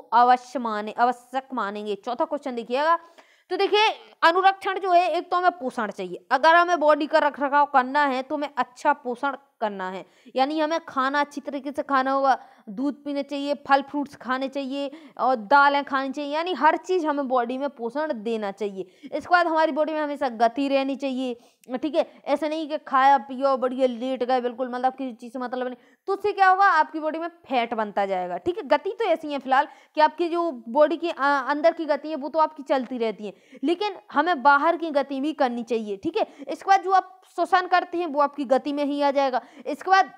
आवश्यक मानेंगे। चौथा क्वेश्चन देखिएगा, तो देखिए अनुरक्षण जो है, एक तो हमें पोषण चाहिए। अगर हमें बॉडी का रखरखाव करना है तो हमें अच्छा पोषण करना है, यानी हमें खाना अच्छी तरीके से खाना होगा। दूध पीने चाहिए, फल फ्रूट्स खाने चाहिए और दालें खानी चाहिए, यानी हर चीज़ हमें बॉडी में पोषण देना चाहिए। इसके बाद हमारी बॉडी में हमेशा गति रहनी चाहिए, ठीक है। ऐसा नहीं कि खाया पियो बढ़िया लेट गए बिल्कुल, मतलब किसी चीज़ से मतलब नहीं, तो उससे क्या होगा, आपकी बॉडी में फैट बनता जाएगा, ठीक है। गति तो ऐसी है फिलहाल कि आपकी जो बॉडी की अंदर की गति है वो तो आपकी चलती रहती है, लेकिन हमें बाहर की गति भी करनी चाहिए, ठीक है। इसके बाद जो आप श्वसन करते हैं वो आपकी गति में ही आ जाएगा। इसके बाद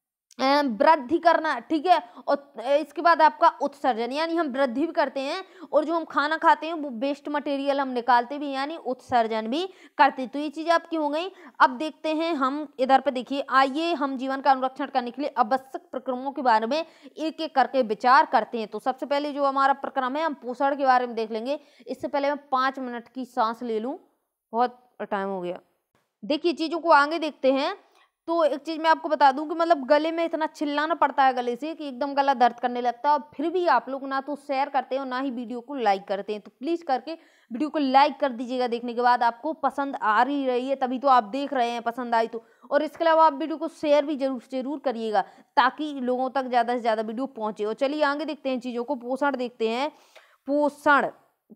वृद्धि करना, ठीक है, और इसके बाद आपका उत्सर्जन, यानी हम वृद्धि भी करते हैं और जो हम खाना खाते हैं वो वेस्ट मटेरियल हम निकालते भी, यानी उत्सर्जन भी करते हैं। तो ये चीज़ें आपकी हो गई। अब देखते हैं हम इधर पे, देखिए आइए हम जीवन का अनुरक्षण करने के लिए आवश्यक प्रक्रमों के बारे में एक एक करके विचार करते हैं। तो सबसे पहले जो हमारा प्रक्रम है, हम पोषण के बारे में देख लेंगे। इससे पहले मैं 5 मिनट की सांस ले लूँ, बहुत टाइम हो गया। देखिए चीज़ों को आगे देखते हैं। तो एक चीज़ मैं आपको बता दूं कि मतलब गले में इतना चिल्लाना पड़ता है गले से कि एकदम गला दर्द करने लगता है, और फिर भी आप लोग ना तो शेयर करते हैं और ना ही वीडियो को लाइक करते हैं। तो प्लीज़ करके वीडियो को लाइक कर दीजिएगा। देखने के बाद आपको पसंद आ रही है तभी तो आप देख रहे हैं, पसंद आई तो। और इसके अलावा आप वीडियो को शेयर भी जरूर करिएगा ताकि लोगों तक ज़्यादा से ज़्यादा वीडियो पहुँचे। और चलिए आगे देखते हैं चीज़ों को। पोषण देखते हैं। पोषण,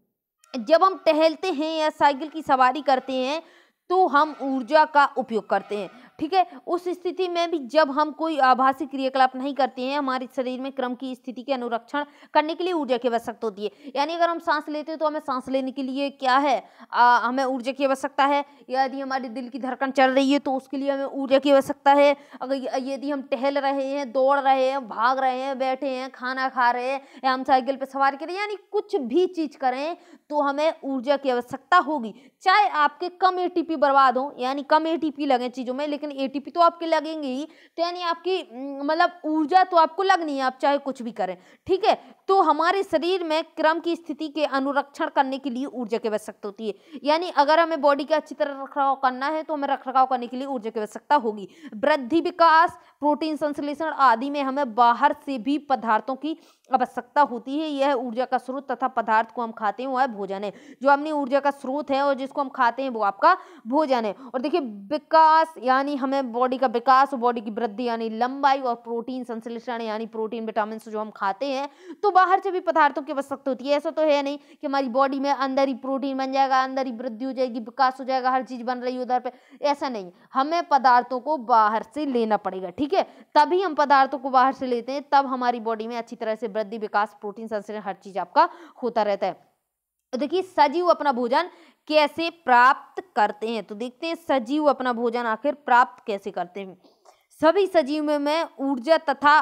जब हम टहलते हैं या साइकिल की सवारी करते हैं तो हम ऊर्जा का उपयोग करते हैं, ठीक है। उस स्थिति में भी जब हम कोई आभासी क्रियाकलाप नहीं करते हैं, हमारे शरीर में क्रम की स्थिति के अनुरक्षण करने के लिए ऊर्जा की आवश्यकता होती है। यानी अगर हम सांस लेते हैं तो हमें सांस लेने के लिए क्या है, हमें ऊर्जा की आवश्यकता है। यदि हमारी दिल की धड़कन चल रही है तो उसके लिए हमें ऊर्जा की आवश्यकता है। अगर यदि हम टहल रहे हैं, दौड़ रहे हैं, भाग रहे हैं, बैठे हैं, खाना खा रहे हैं, या हम साइकिल पर सवारी करें, यानी कुछ भी चीज़ करें तो हमें ऊर्जा की आवश्यकता होगी। चाहे आपके कम एटीपी बर्बाद हो, यानी कम एटीपी लगे चीज़ों में, लेकिन एटीपी तो आपके लगेंगे ही, तो यानी आपकी मतलब ऊर्जा तो आपको लगनी है, आप चाहे कुछ भी करें, ठीक है। तो हमारे शरीर में क्रम की स्थिति के अनुरक्षण करने के लिए ऊर्जा की आवश्यकता होती है। यानी अगर हमें बॉडी का अच्छी तरह रखरखाव करना है तो हमें रखरखाव करने के लिए ऊर्जा की आवश्यकता होगी। वृद्धि, विकास, प्रोटीन संश्लेषण आदि में हमें बाहर से भी पदार्थों की आवश्यकता होती है। यह ऊर्जा का स्रोत तथा पदार्थ को हम खाते हैं वह भोजन है। जो अपनी ऊर्जा का स्रोत है और जिसको हम खाते हैं वो आपका भोजन है। और देखिए विकास, यानी हमें बॉडी का विकास, बॉडी की वृद्धि यानी लंबाई, और प्रोटीन संश्लेषण यानी प्रोटीन विटामिन जो हम खाते हैं तो बाहर से भी पदार्थों की आवश्यकता होती है। ऐसा तो है नहीं कि हमारी बॉडी में अंदर ही प्रोटीन बन जाएगा, अंदर ही वृद्धि हो जाएगी, विकास हो जाएगा, हर चीज बन रही है उधर पे, ऐसा नहीं। हमें पदार्थों को बाहर से लेना पड़ेगा, ठीक है। तभी हम पदार्थों को बाहर से लेते हैं, तब हमारी बॉडी में अच्छी तरह से वृद्धि, विकास, प्रोटीन संश्लेषण हर चीज आपका होता रहता है। देखिए सजीव अपना भोजन कैसे प्राप्त करते हैं, तो देखते हैं सजीव अपना भोजन आखिर प्राप्त कैसे करते हैं। सभी सजीवों में ऊर्जा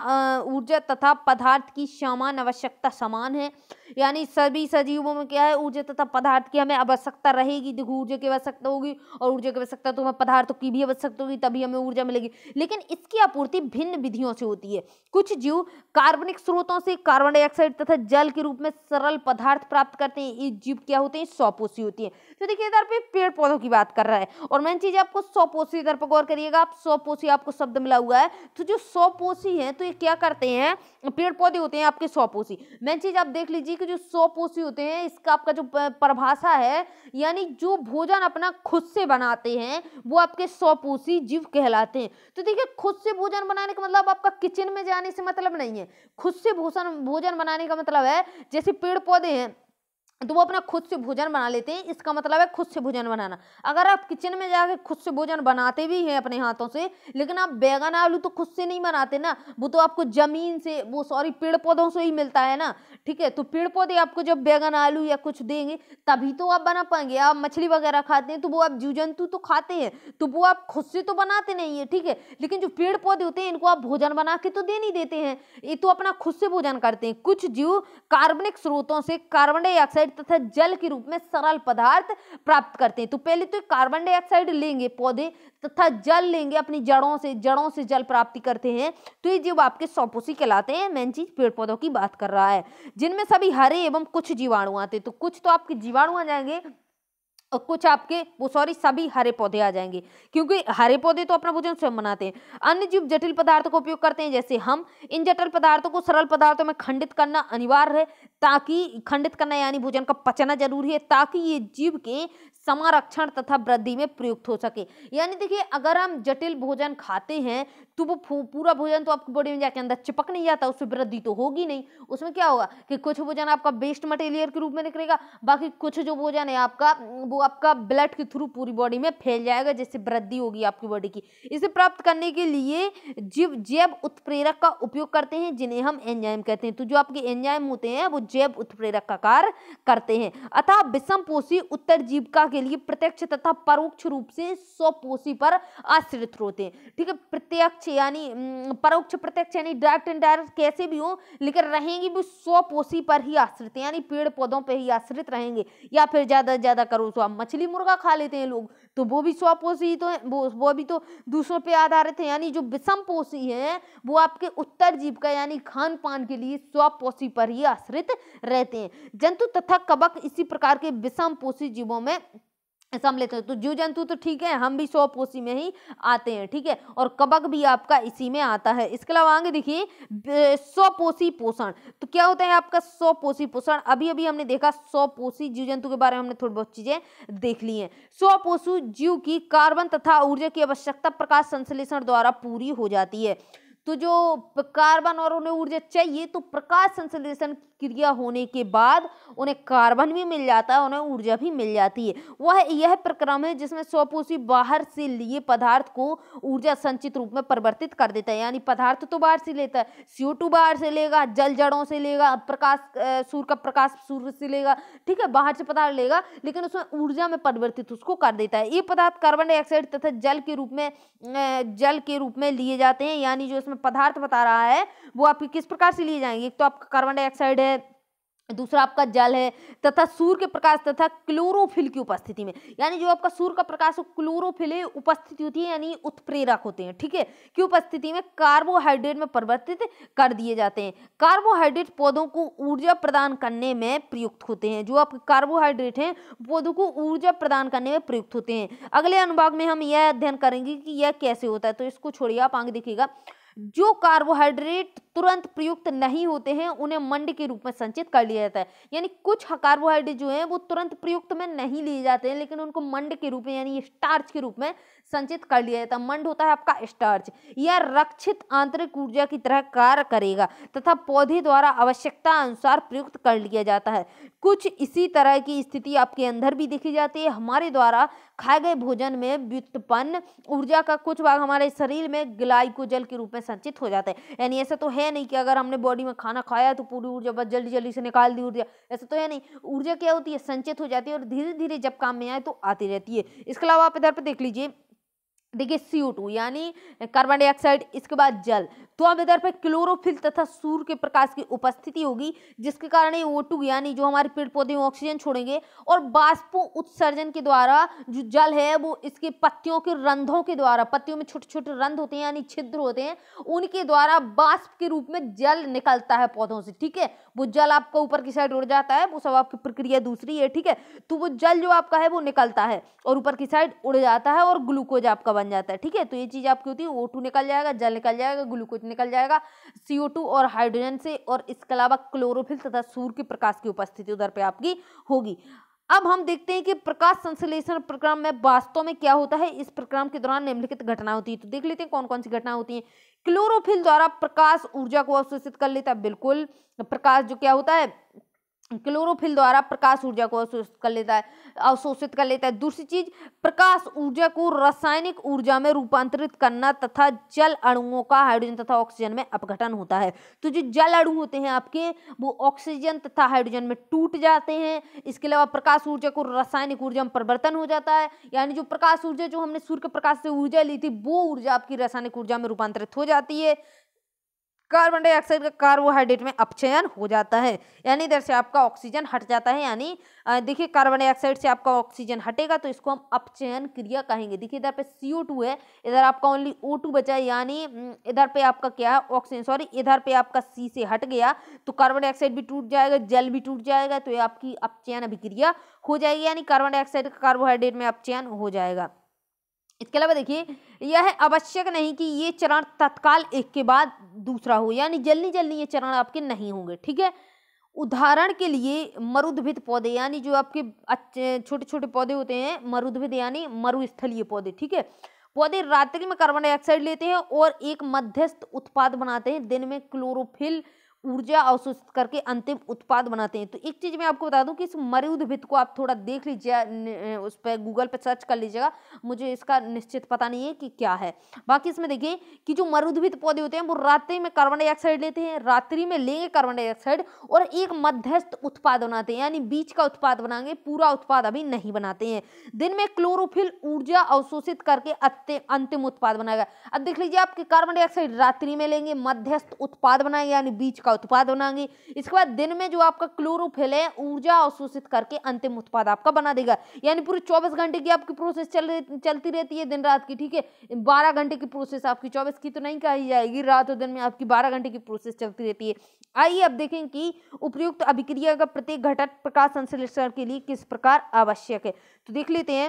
तथा पदार्थ की समान आवश्यकता समान है। यानी सभी सजीवों में क्या है, ऊर्जा तथा पदार्थ की हमें आवश्यकता रहेगी। देखो ऊर्जा की आवश्यकता होगी और ऊर्जा की आवश्यकता तो हमें पदार्थों की भी आवश्यकता होगी, तभी हमें ऊर्जा मिलेगी। लेकिन इसकी आपूर्ति भिन्न विधियों से होती है। कुछ जीव कार्बनिक स्रोतों से कार्बन डाइऑक्साइड तथा जल के रूप में सरल पदार्थ प्राप्त करते हैं। ये जीव क्या होते हैं, स्वपोषी होती है। तो देखिए इधर पे पेड़ पौधों की बात कर रहा है, और मेन चीज आपको स्वपोषी, इधर पर गौर करिएगा आप, स्वपोषी आपको शब्द मिला हुआ है। तो जो स्वपोषी है तो ये क्या करते हैं, पेड़ पौधे होते हैं आपके स्वपोषी। मेन चीज आप देख लीजिए कि जो स्वपोषी होते हैं इसका आपका जो परिभाषा है, यानी जो भोजन अपना खुद से बनाते हैं वो आपके स्वपोषी जीव कहलाते हैं। तो देखिए खुद से भोजन बनाने का मतलब आपका किचन में जाने से मतलब नहीं है। खुद से भोजन बनाने का मतलब है जैसे पेड़ पौधे हैं तो वो अपना खुद से भोजन बना लेते हैं, इसका मतलब है खुद से भोजन बनाना। अगर आप किचन में जाके खुद से भोजन बनाते भी हैं अपने हाथों से, लेकिन आप बैगन आलू तो खुद से नहीं बनाते ना, वो तो आपको जमीन से, वो सॉरी पेड़ पौधों से ही मिलता है ना, ठीक है। तो पेड़ पौधे आपको जब बैगन आलू या कुछ देंगे तभी तो आप बना पाएंगे। आप मछली वगैरह खाते हैं तो वो आप जीव जंतु तो खाते हैं, तो वो आप खुद से तो बनाते नहीं है, ठीक है। लेकिन जो पेड़ पौधे होते हैं इनको आप भोजन बना के तो दे नहीं देते हैं, ये तो अपना खुद से भोजन करते हैं। कुछ जीव कार्बनिक स्रोतों से कार्बन डाइऑक्साइड तथा जल के रूप में सरल पदार्थ प्राप्त करते हैं। तो पहले तो कार्बन डाइऑक्साइड लेंगे पौधे तथा जल लेंगे अपनी जड़ों से जल प्राप्ति करते हैं। तो ये जीव आपके स्वपोषी कहलाते हैं। मेन चीज पेड़ पौधों की बात कर रहा है, जिनमें सभी हरे एवं कुछ जीवाणु आते हैं। तो कुछ तो आपके जीवाणु आ जाएंगे और कुछ आपके सभी हरे पौधे आ जाएंगे, क्योंकि हरे पौधे तो अपना भोजन स्वयं बनाते हैं। अन्य जीव जटिल पदार्थों का उपयोग करते हैं, जैसे हम। इन जटिल पदार्थों को सरल पदार्थों में खंडित करना अनिवार्य है, ताकि खंडित करना यानी भोजन का पचना जरूरी है, ताकि ये जीव के समारक्षण तथा वृद्धि में प्रयुक्त हो सके। यानी देखिए, अगर हम जटिल भोजन खाते हैं तो वो पूरा भोजन तो आपकी बॉडी में जाके अंदर चिपक नहीं जाता, उससे वृद्धि तो होगी नहीं। उसमें क्या होगा कि कुछ भोजन आपका वेस्ट मटेरियल के रूप में निकलेगा, बाकी कुछ जो भोजन है आपका, वो आपका ब्लड के थ्रू पूरी बॉडी में फैल जाएगा, जिससे वृद्धि होगी आपकी बॉडी की। इसे प्राप्त करने के लिए जीव जैव उत्प्रेरक का उपयोग करते हैं, जिन्हें हम एंजाइम कहते हैं। तो जो आपके एंजाइम होते हैं वो जैव उत्प्रेरक का कार्य करते हैं। अतः विषमपोषी उत्तरजीविका के लिए प्रत्यक्ष तथा परोक्ष रूप से स्वपोषी पर आश्रित होते हैं। ठीक है, प्रत्यक्ष यानी परोक्ष, प्रत्यक्ष यानी डायरेक्ट इनडायरेक्ट, कैसे भी हो, लेकिन रहेंगे वो स्वपोषी पर ही आश्रित, यानी पेड़ पौधों पर ही आश्रित रहेंगे। या फिर ज्यादा ज्यादा करो तो आप मछली मुर्गा खा लेते हैं लोग, तो वो भी स्वपोषी तो है, वो भी तो दूसरों पे आधारित है। यानी जो विषमपोषी है वो आपके उत्तरजीविका यानी खान पान के लिए स्वपोषी पर ही आश्रित रहते हैं। जंतु तथा कवक इसी प्रकार के विषमपोषी जीवों में सम्मिलित है। तो जीव जंतु तो ठीक है, हम भी स्वपोषी में ही आते हैं, ठीक है, और कवक भी आपका इसी में आता है। इसके अलावा आगे देखिए स्वपोषी पोषण। तो क्या होता है आपका स्वपोषी पोषण? अभी अभी हमने देखा स्वपोषी जीव जंतु के बारे में, हमने थोड़ी बहुत चीजें देख ली हैं। स्वपोषी जीव की कार्बन तथा ऊर्जा की आवश्यकता प्रकाश संश्लेषण द्वारा पूरी हो जाती है। तो जो कार्बन और उन्हें ऊर्जा चाहिए, तो प्रकाश संश्लेषण क्रिया होने के बाद उन्हें कार्बन भी मिल जाता है, उन्हें ऊर्जा भी मिल जाती है। वह यह प्रक्रम है जिसमें स्वपोषी बाहर से लिए पदार्थ को ऊर्जा संचित रूप में परिवर्तित कर देता है। यानी पदार्थ तो बाहर से लेता है, CO2 बाहर से लेगा, जल जड़ों से लेगा, प्रकाश सूर्य का प्रकाश सूर्य से लेगा, ठीक है, बाहर से पदार्थ लेगा, लेकिन उसमें ऊर्जा में परिवर्तित उसको कर देता है। ये पदार्थ कार्बन डाइऑक्साइड तथा जल के रूप में लिए जाते हैं। यानी जो इसमें पदार्थ बता रहा है वो आपके किस प्रकार से लिए जाएंगे? एक तो आपका कार्बन डाइऑक्साइड है, दूसरा आपका जल है, तथा सूर्य के प्रकाश तथा क्लोरोफिल की उपस्थिति में। यानी जो आपका सूर्य का प्रकाश क्लोरोफिल उपस्थिति होती है, यानी उत्प्रेरक होते हैं, ठीक है, की उपस्थिति में कार्बोहाइड्रेट में परिवर्तित कर दिए जाते हैं। कार्बोहाइड्रेट पौधों को ऊर्जा प्रदान करने में प्रयुक्त होते हैं। जो आपके कार्बोहाइड्रेट हैं पौधों को ऊर्जा प्रदान करने में प्रयुक्त होते हैं। अगले अनुभाग में हम यह अध्ययन करेंगे कि यह कैसे होता है, तो इसको छोड़िए, आप आगे देखिएगा। जो कार्बोहाइड्रेट तुरंत प्रयुक्त नहीं होते हैं उन्हें मंड के रूप में संचित कर लिया जाता है। यानी कुछ कार्बोहाइड्रेट जो हैं वो तुरंत प्रयुक्त में नहीं लिए जाते हैं, लेकिन उनको मंड के रूप में यानी स्टार्च के रूप में संचित कर लिया जाता है। मंड होता है आपका स्टार्च। यह रक्षित आंतरिक ऊर्जा की तरह कार्य करेगा तथा पौधे द्वारा आवश्यकता अनुसार प्रयुक्त कर लिया जाता है। कुछ इसी तरह की स्थिति आपके अंदर भी देखी जाती है। हमारे द्वारा खाए गए भोजन में व्युत्पन्न ऊर्जा का कुछ भाग हमारे शरीर में ग्लाइकोजन के रूप में संचित हो जाता है। यानी ऐसा तो है नहीं कि अगर हमने बॉडी में खाना खाया तो पूरी ऊर्जा बस जल्दी जल्दी से निकाल दी ऊर्जा, ऐसा तो है नहीं। ऊर्जा क्या होती है? संचित हो जाती है और धीरे धीरे जब काम में आए तो आती रहती है। इसके अलावा आप इधर पे देख लीजिए, देखिए CO2 यानी कार्बन डाइऑक्साइड, इसके बाद जल, तो अब इधर पे क्लोरोफिल तथा सूर्य के प्रकाश की उपस्थिति होगी, जिसके कारण ये O2 यानी जो हमारे पेड़ पौधे ऑक्सीजन छोड़ेंगे और बाष्पो उत्सर्जन के द्वारा जो जल है वो इसके पत्तियों के रंध्रों के द्वारा, पत्तियों में छोटे छोटे रंध्र होते हैं यानी छिद्र होते हैं, उनके द्वारा बाष्प के रूप में जल निकलता है पौधों से, ठीक है। वो जल आपका ऊपर की साइड उड़ जाता है, वो सब आपकी प्रक्रिया दूसरी है, ठीक है। तो वो जल जो आपका है वो निकलता है और ऊपर की साइड उड़ जाता है और ग्लूकोज आपका बन जाता है, ठीक है। तो ये चीज आपकी होती है, O2 निकल जाएगा, जल निकल जाएगा, ग्लूकोज निकल जाएगा CO2 और हाइड्रोजन से, और इसके अलावा क्लोरोफिल तथा सूर्य के प्रकाश की उपस्थिति उधर पे आपकी होगी। अब हम देखते हैं कि प्रकाश संश्लेषण प्रक्रम में वास्तव में क्या होता है। इस प्रक्रम के दौरान निम्नलिखित घटना होती है, तो देख लेते हैं कौन कौन सी घटना होती है। क्लोरोफिल द्वारा प्रकाश ऊर्जा को अवशोषित कर लेता है, बिल्कुल। प्रकाश जो क्या होता है, क्लोरोफिल द्वारा प्रकाश ऊर्जा को अवशोषित कर लेता है। दूसरी चीज, प्रकाश ऊर्जा को रासायनिक ऊर्जा में रूपांतरित करना तथा जल अणुओं का हाइड्रोजन तथा ऑक्सीजन में अपघटन होता है। तो जो जल अणु होते हैं आपके वो ऑक्सीजन तथा हाइड्रोजन में टूट जाते हैं। इसके अलावा प्रकाश ऊर्जा को रासायनिक ऊर्जा में परिवर्तन हो जाता है, यानी जो प्रकाश ऊर्जा जो हमने सूर्य के प्रकाश से ऊर्जा ली थी वो ऊर्जा आपकी रासायनिक ऊर्जा में रूपांतरित हो जाती है। कार्बन डाइऑक्साइड का कार्बोहाइड्रेट में अपचयन हो जाता है, यानी इधर से आपका ऑक्सीजन हट जाता है। यानी देखिए कार्बन डाइऑक्साइड से आपका ऑक्सीजन हटेगा तो इसको हम अपचयन क्रिया कहेंगे। देखिए इधर पे CO2 है, इधर आपका ओनली O2 बचा है, यानी इधर पे आपका क्या है ऑक्सीजन, सॉरी इधर पे आपका C से हट गया तो कार्बन डाइऑक्साइड भी टूट जाएगा, जल भी टूट जाएगा, तो ये आपकी अपचयन अभिक्रिया हो जाएगी, यानी कार्बन डाइऑक्साइड का कार्बोहाइड्रेट में अपचयन हो जाएगा। इसके अलावा देखिए यह आवश्यक नहीं कि ये चरण तत्काल एक के बाद दूसरा हो, यानी जल्दी जल्दी ये चरण आपके नहीं होंगे, ठीक है। उदाहरण के लिए मरुद्भिद पौधे, यानी जो आपके छोटे छोटे पौधे होते हैं मरुद्भिद यानी मरुस्थलीय पौधे, ठीक है, पौधे रात्रि में कार्बन डाइऑक्साइड लेते हैं और एक मध्यस्थ उत्पाद बनाते हैं, दिन में क्लोरोफिल ऊर्जा अवशोषित करके अंतिम उत्पाद बनाते हैं। तो एक चीज मैं आपको बता दूं कि इस मरुद्भिद को आप थोड़ा देख लीजिए, उस पर गूगल पे सर्च कर लीजिएगा, मुझे इसका निश्चित पता नहीं है कि क्या है। बाकी इसमें देखिए कि जो मरुद्भिद पौधे होते हैं वो रात्रि में कार्बन डाइऑक्साइड लेते हैं, रात्रि में लेंगे कार्बन डाइऑक्साइड और एक मध्यस्थ उत्पाद बनाते हैं, यानी बीच का उत्पाद बनाएंगे, पूरा उत्पाद अभी नहीं बनाते हैं। दिन में क्लोरोफिल ऊर्जा अवशोषित करके अंतिम उत्पाद बनाएगा। अब देख लीजिए आपके कार्बन डाइऑक्साइड रात्रि में लेंगे, मध्यस्थ उत्पाद बनाएंगे यानी बीच का उत्पाद बनाएंगे, इसके बाद दिन में जो आपका क्लोरोफिल है ऊर्जा अवशोषित करके अंतिम उत्पाद आपका बना देगा। यानी पूरी 24 घंटे की आपकी प्रोसेस चलती रहती है दिन रात की, ठीक है। 12 घंटे की प्रोसेस आपकी, 24 की तो नहीं कही जाएगी, रात और दिन में आपकी 12 घंटे की प्रोसेस चलती रहती है। आइए अब देखें कि उपयुक्त अभिक्रिया का प्रत्येक घटक प्रकाश संश्लेषण के लिए किस प्रकार आवश्यक है। तो देख लेते हैं,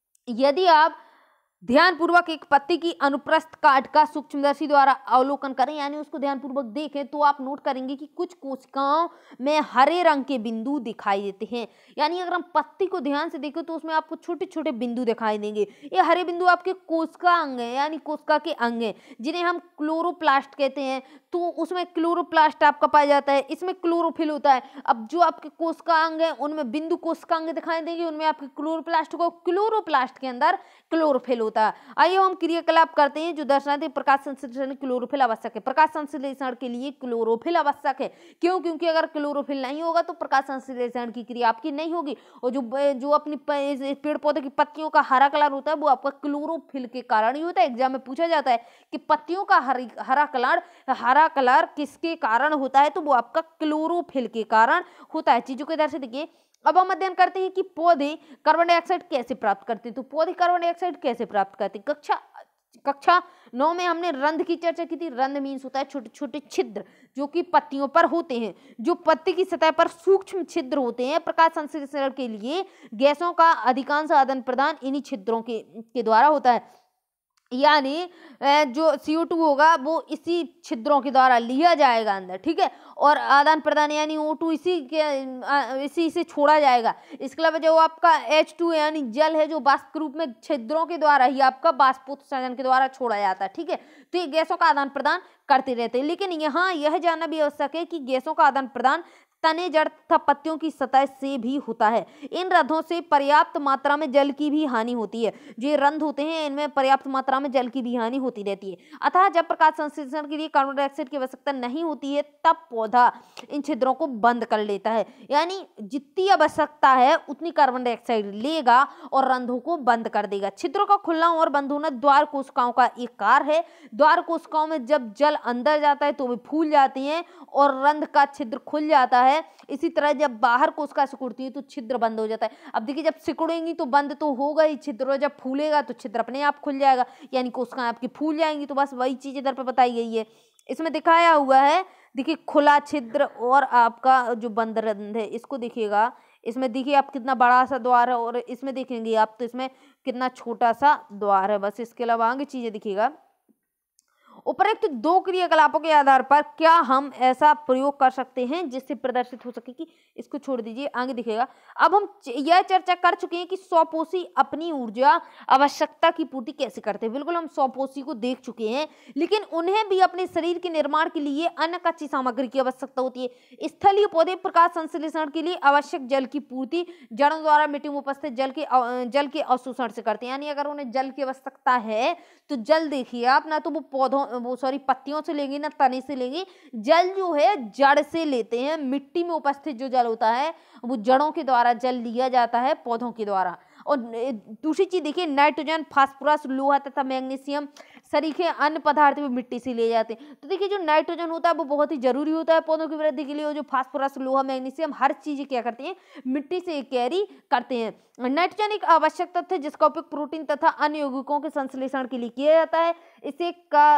यदि आप ध्यानपूर्वक एक पत्ती की अनुप्रस्थ काट का सूक्ष्मदर्शी द्वारा अवलोकन करें, यानी उसको ध्यानपूर्वक देखें, तो आप नोट करेंगे कि कुछ कोशिकाओं में हरे रंग के बिंदु दिखाई देते हैं। यानी अगर हम पत्ती को ध्यान से देखें तो उसमें आपको छोटे छोटे बिंदु दिखाई देंगे। ये हरे बिंदु आपके कोशिका अंग हैं, यानी कोशिका के अंग हैं, जिन्हें हम क्लोरोप्लास्ट कहते हैं। तो उसमें क्लोरोप्लास्ट आपका पाया जाता है, इसमें क्लोरोफिल होता है। अब जो आपके कोशिका अंग है उनमें बिंदु कोशिका अंग दिखाई देंगे, उनमें आपके क्लोरोप्लास्ट को, क्लोरोप्लास्ट के अंदर क्लोरोफिल होता है। आइए हम क्रियाकलाप करते हैं जो दर्शाते हैं प्रकाश संश्लेषण क्लोरोफिल आवश्यक है। प्रकाश संश्लेषण के लिए क्लोरोफिल आवश्यक है, क्यों? क्योंकि अगर क्लोरोफिल नहीं होगा तो प्रकाश संश्लेषण की क्रिया आपकी नहीं होगी। और जो अपनी पेड़ पौधे की पत्तियों का हरा कलर होता है वो आपका क्लोरोफिल के कारण ही होता है। एग्जाम में पूछा जाता है कि पत्तियों का हरा कलर किसके कारण होता है, तो वो आपका क्लोरोफिल के कारण होता है। चीजों के इधर से देखिए, अब हम अध्ययन करते हैं कि पौधे कार्बन डाइऑक्साइड कैसे प्राप्त करते हैं। तो पौधे कार्बन डाइऑक्साइड कैसे प्राप्त करते हैं, कक्षा 9 में हमने रंध्र की चर्चा की थी। रंध्र मीन्स होता है छोटे छोटे छिद्र जो कि पत्तियों पर होते हैं, जो पत्ती की सतह पर सूक्ष्म छिद्र होते हैं। प्रकाश संश्लेषण के लिए गैसों का अधिकांश आदान प्रदान इन्हीं छिद्रों के द्वारा होता है। यानी जो CO2 होगा वो इसी छिद्रों के द्वारा लिया जाएगा अंदर, ठीक है, और आदान प्रदान यानी O2 इसी से छोड़ा जाएगा। इसके अलावा जो आपका H2 यानी जल है जो वाष्प के रूप में छिद्रों के द्वारा ही आपका वाष्पोत्सर्जन के द्वारा छोड़ा जाता है, ठीक है। तो ये गैसों का आदान प्रदान करते रहते हैं, लेकिन यहाँ यह जानना भी आवश्यक है कि गैसों का आदान प्रदान तने, जड़ तथा पत्तियों की सतह से भी होता है। इन रंध्रों से पर्याप्त मात्रा में जल की भी हानि होती है। जो ये रंध्र होते हैं इनमें पर्याप्त मात्रा में जल की भी हानि होती रहती है। अतः जब प्रकाश संश्लेषण के लिए कार्बन डाइऑक्साइड की आवश्यकता नहीं होती है तब पौधा इन छिद्रों को बंद कर लेता है। यानी जितनी आवश्यकता है उतनी कार्बन डाइऑक्साइड लेगा और रंध्रों को बंद कर देगा। छिद्रों का खुलना और बंद होना द्वार कोशिकाओं का एक कार्य है। द्वार कोशिकाओं में जब जल अंदर जाता है तो वे फूल जाती हैं और रंध्र का छिद्र खुल जाता है। इसी तरह जब बाहर कोशिका सिकुड़ती है तो छिद्र बंद हो जाता है। अब देखिए जब सिकुड़ेंगी तो बंद तो होगा ही छिद्र, और जब फूलेगा तो छिद्र अपने आप खुल जाएगा, यानी कोशिकाएं आपकी फूल जाएंगी। तो बस वही चीज इधर पे बताई गई है, इसमें दिखाया हुआ है। देखिए खुला छिद्र और आपका जो बंद रंध्र है, इसको देखिएगा, इसमें देखिए आप कितना बड़ा सा द्वार है और इसमें देखेंगे आप तो इसमें कितना छोटा सा द्वार है। बस इसके अलावा आगे चीजें देखिएगा। उपरोक्त दो क्रियाकलापों के आधार पर क्या हम ऐसा प्रयोग कर सकते हैं जिससे प्रदर्शित हो सके कि, इसको छोड़ दीजिए आगे दिखेगा। अब हम यह चर्चा कर चुके हैं कि स्वपोषी अपनी ऊर्जा आवश्यकता की पूर्ति कैसे करते हैं। बिल्कुल हम स्वपोषी को देख चुके हैं, लेकिन उन्हें भी अपने शरीर के निर्माण के लिए अन्य कच्ची सामग्री की आवश्यकता होती है। स्थलीय पौधे प्रकाश संश्लेषण के लिए आवश्यक जल की पूर्ति जड़ों द्वारा मिट्टी में उपस्थित जल के अवशोषण से करते हैं। यानी अगर उन्हें जल की आवश्यकता है तो जल देखिए आप, ना तो वो पत्तियों से लेंगे ना तने से लेंगे, जल जो है जड़ से लेते हैं। मिट्टी में उपस्थित जो जल होता है वो जड़ों के द्वारा जल लिया जाता है पौधों के द्वारा। और दूसरी चीज देखिए, नाइट्रोजन, फास्फोरस, लोहा तथा मैग्नीशियम सरीखे अन्य पदार्थ भी मिट्टी से लिए जाते हैं। तो देखिए जो नाइट्रोजन होता है वो बहुत ही जरूरी होता है पौधों की वृद्धि के लिए, और जो फास्फोरस, लोहा, मैग्नीशियम हर चीज क्या करती है, मिट्टी से कैरी करते हैं। नाइट्रोजन एक आवश्यक तत्व है जिसका उपयोग प्रोटीन तथा अन्य यौगिकों के संश्लेषण के लिए किया जाता है। इसे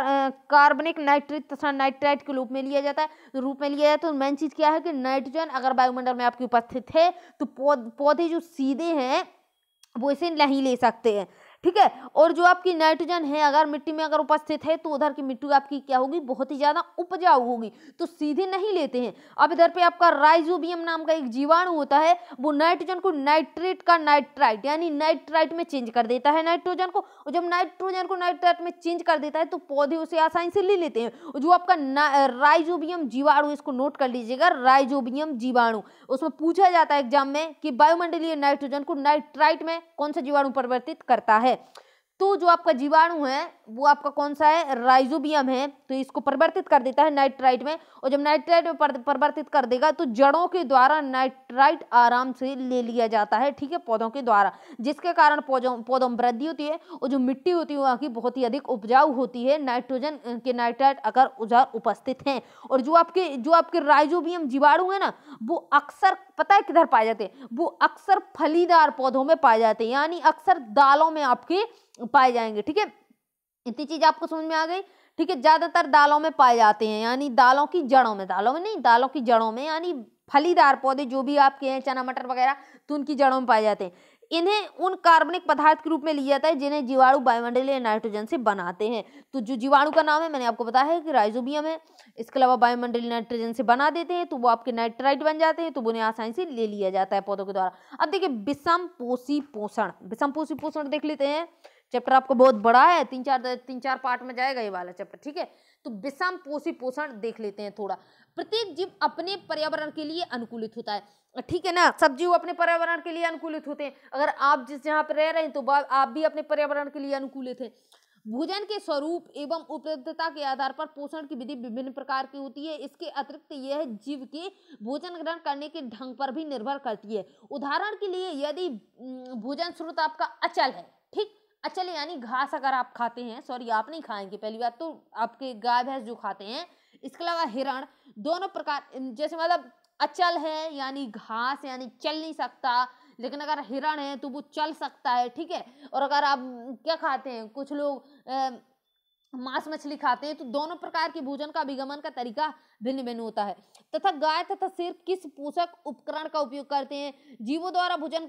कार्बनिक नाइट्रेट तथा नाइट्राइट के रूप में लिया जाता है। तो मेन चीज क्या है कि नाइट्रोजन अगर वायुमंडल में आपकी उपस्थित है तो पौधे जो सीधे हैं वो इसे नहीं ले सकते हैं, ठीक है। और जो आपकी नाइट्रोजन है अगर मिट्टी में अगर उपस्थित है तो उधर की मिट्टी आपकी क्या होगी, बहुत ही ज्यादा उपजाऊ होगी, तो सीधे नहीं लेते हैं। अब इधर पे आपका राइजोबियम नाम का एक जीवाणु होता है, वो नाइट्रोजन को नाइट्रेट का नाइट्राइट यानी नाइट्राइट में चेंज कर देता है नाइट्रोजन को, और जब नाइट्रोजन को नाइट्राइट में चेंज कर देता है तो पौधे उसे आसानी से ले लेते हैं। और जो आपका राइजोबियम जीवाणु, इसको नोट कर लीजिएगा, राइजोबियम जीवाणु, उसमें पूछा जाता है एग्जाम में कि वायुमंडलीय नाइट्रोजन को नाइट्राइट में कौन सा जीवाणु परिवर्तित करता है। तो जो आपका जीवाणु है वो आपका कौन सा है, राइजोबियम है, तो इसको परिवर्तित कर देता है नाइट्राइट में, और जब नाइट्राइट में परिवर्तित कर देगा तो जड़ों के द्वारा नाइट्राइट आराम से ले लिया जाता है, ठीक है, पौधों के द्वारा, जिसके कारण पौधों में वृद्धि होती है और जो मिट्टी होती है वहाँ की बहुत ही अधिक उपजाऊ होती है, नाइट्रोजन के नाइट्राइट अगर उधर उपस्थित हैं। और जो आपके राइजोबियम जीवाणु है ना, वो अक्सर पता है किधर पाए जाते हैं, वो अक्सर फलीदार पौधों में पाए जाते हैं, यानी अक्सर दालों में आपके पाए जाएंगे, ठीक है। इतनी चीज आपको समझ में आ गई, ठीक है। ज्यादातर दालों में पाए जाते हैं, यानी दालों की जड़ों में, दालों में नहीं, दालों की जड़ों में, यानी फलीदार पौधे जो भी आपके हैं, चना मटर वगैरह, तो उनकी जड़ों में पाए जाते हैं। इन्हें उन कार्बनिक पदार्थ के रूप में लिया जाता है जिन्हें जीवाणु वायुमंडलीय नाइट्रोजन से बनाते हैं। तो जो जीवाणु का नाम है मैंने आपको बताया है कि राइजोबियम है, इसके अलावा वायुमंडलीय नाइट्रोजन से बना देते हैं तो वो आपके नाइट्राइट बन जाते हैं, तो उन्हें आसानी से ले लिया जाता है पौधों के द्वारा। अब देखिए विषम पोषी पोषण, विषम पोषी पोषण देख लेते हैं। चैप्टर आपको बहुत बड़ा है, तीन चार पार्ट में जाएगा ये वाला चैप्टर, ठीक है। तो विषम पोषी पोषण देख लेते हैं थोड़ा। प्रत्येक जीव अपने पर्यावरण के लिए अनुकूलित होता है, ठीक है ना, सब जीव अपने पर्यावरण के लिए अनुकूलित होते हैं। अगर आप जिस जहाँ पे रह रहे हैं तो आप भी अपने पर्यावरण के लिए अनुकूलित हैं। भोजन के स्वरूप एवं उपलब्धता के आधार पर पोषण की विधि विभिन्न प्रकार की होती है। इसके अतिरिक्त यह जीव के भोजन ग्रहण करने के ढंग पर भी निर्भर करती है। उदाहरण के लिए यदि भोजन स्रोत आपका अचल है, ठीक, अचल यानी घास अगर आप खाते हैं, सॉरी आप नहीं खाएंगे, पहली बात तो आपके गाय भैंस जो खाते हैं, इसके अलावा हिरण, दोनों प्रकार, जैसे मतलब अचल है यानी घास यानी चल नहीं सकता, लेकिन अगर हिरण है तो वो चल सकता है, ठीक है। और अगर आप क्या खाते हैं, कुछ लोग मांस मछली खाते हैं, तो दोनों प्रकार के भोजन का अभिगमन का तरीका भिन्न भिन्न होता है। तथा गाय तथा शेर किस पोषक उपकरण का उपयोग करते हैं। जीवों द्वारा भोजन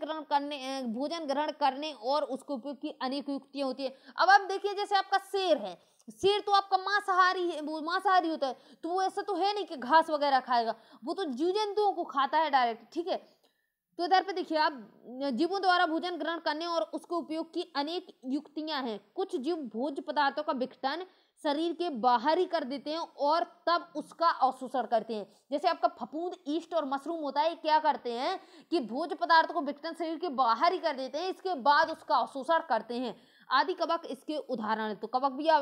ग्रहण करने और उसके उपयोग की अनेक युक्तियां होती है। अब आप देखिए जैसे आपका शेर है, शेर तो आपका मांसाहारी है, वो मांसाहारी होता है, तो वो ऐसा तो है नहीं कि घास वगैरह खाएगा, वो तो जीव जंतुओं को खाता है डायरेक्ट, ठीक है। तो इधर पे देखिए आप, जीवों द्वारा भोजन ग्रहण करने और उसके उपयोग की अनेक युक्तियां हैं। कुछ जीव भोज्य पदार्थों का विघटन शरीर के बाहर ही कर देते हैं और तब उसका अवशोषण करते हैं। जैसे आपका फफूंद, ईस्ट और मशरूम होता है, क्या करते हैं कि भोज्य पदार्थ को विघटन शरीर के बाहर ही कर देते हैं, इसके बाद उसका अवशोषण करते हैं। आदि कवक इसके उदाहरण है, तो कवक भी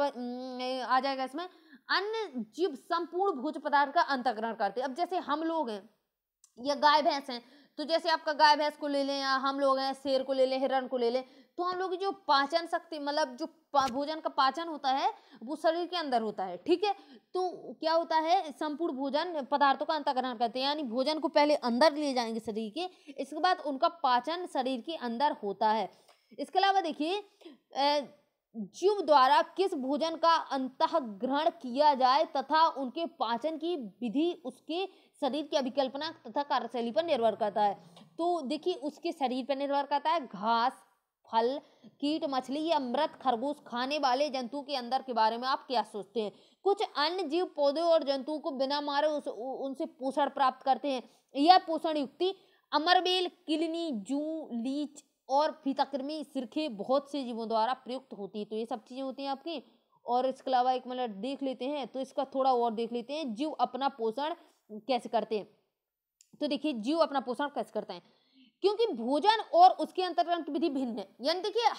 आ जाएगा इसमें। अन्य जीव संपूर्ण भोज्य पदार्थ का अंतःग्रहण करते हैं। अब जैसे हम लोग हैं या गाय भैंस हैं, तो जैसे आपका गाय भैंस को ले लें, या हम लोग हैं शेर को ले लें, हिरण को ले लें, तो हम लोग की जो पाचन शक्ति, मतलब जो भोजन का पाचन होता है वो शरीर के अंदर होता है, ठीक है। तो क्या होता है, संपूर्ण भोजन पदार्थों का अंतःग्रहण करते हैं, यानी भोजन को पहले अंदर ले जाएंगे शरीर के, इसके बाद उनका पाचन शरीर के अंदर होता है। इसके अलावा देखिए जीव द्वारा किस भोजन का अंतःग्रहण किया जाए तथा उनके पाचन की विधि उसके शरीर की अभिकल्पना तथा कार्यशैली पर निर्भर करता है। तो देखिए उसके शरीर पर निर्भर करता है। घास, फल, कीट, मछली या मृत खरगोश खाने वाले जंतुओं के अंदर के बारे में आप क्या सोचते हैं। कुछ अन्य जीव पौधे और जंतुओं को बिना मारे उनसे पोषण प्राप्त करते हैं। यह पोषण युक्ति अमरबेल, किलनी, जू, लीच और फीताकृमि, सिरखे बहुत से जीवों द्वारा प्रयुक्त होती है। तो ये सब चीजें होती हैं आपकी। और इसके अलावा एक मिनट देख लेते हैं, तो इसका थोड़ा और देख लेते हैं, जीव अपना पोषण कैसे करते हैं। तो देखिए जीव अपना पोषण कैसे करते हैं, क्योंकि भोजन और उसके अंतर्ग्रहण की विधि भिन्न है। यानी देखिए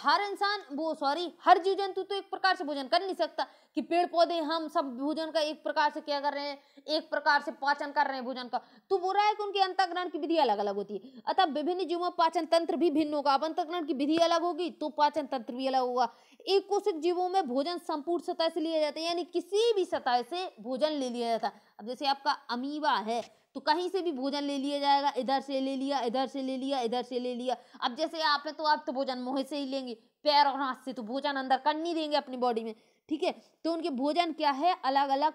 हर जीव जंतु तो एक प्रकार से भोजन कर नहीं सकता कि पेड़ पौधे हम सब भोजन का एक प्रकार से क्या कर रहे हैं, एक प्रकार से पाचन कर रहे हैं भोजन का। तो बोल रहा है कि उनके अंतर्ग्रहण की विधि अलग अलग होती है, अतः विभिन्न जीवों में पाचन तंत्र भी भिन्न होगा। अब अंतर्ग्रहण की विधि अलग होगी तो पाचन तंत्र भी अलग होगा। एक कोशिक जीवों में भोजन संपूर्ण सतह से लिया जाता है, यानी किसी भी सतह से भोजन ले लिया जाता है। अब जैसे आपका अमीबा है तो कहीं से भी भोजन ले लिया जाएगा, इधर से ले लिया, इधर से ले लिया, इधर से ले लिया। अब जैसे आप है तो आप तो भोजन मुंह से ही लेंगे, पैर और हाथ से तो भोजन अंदर कर नहीं देंगे अपनी बॉडी में, ठीक है। तो उनके भोजन क्या है, अलग अलग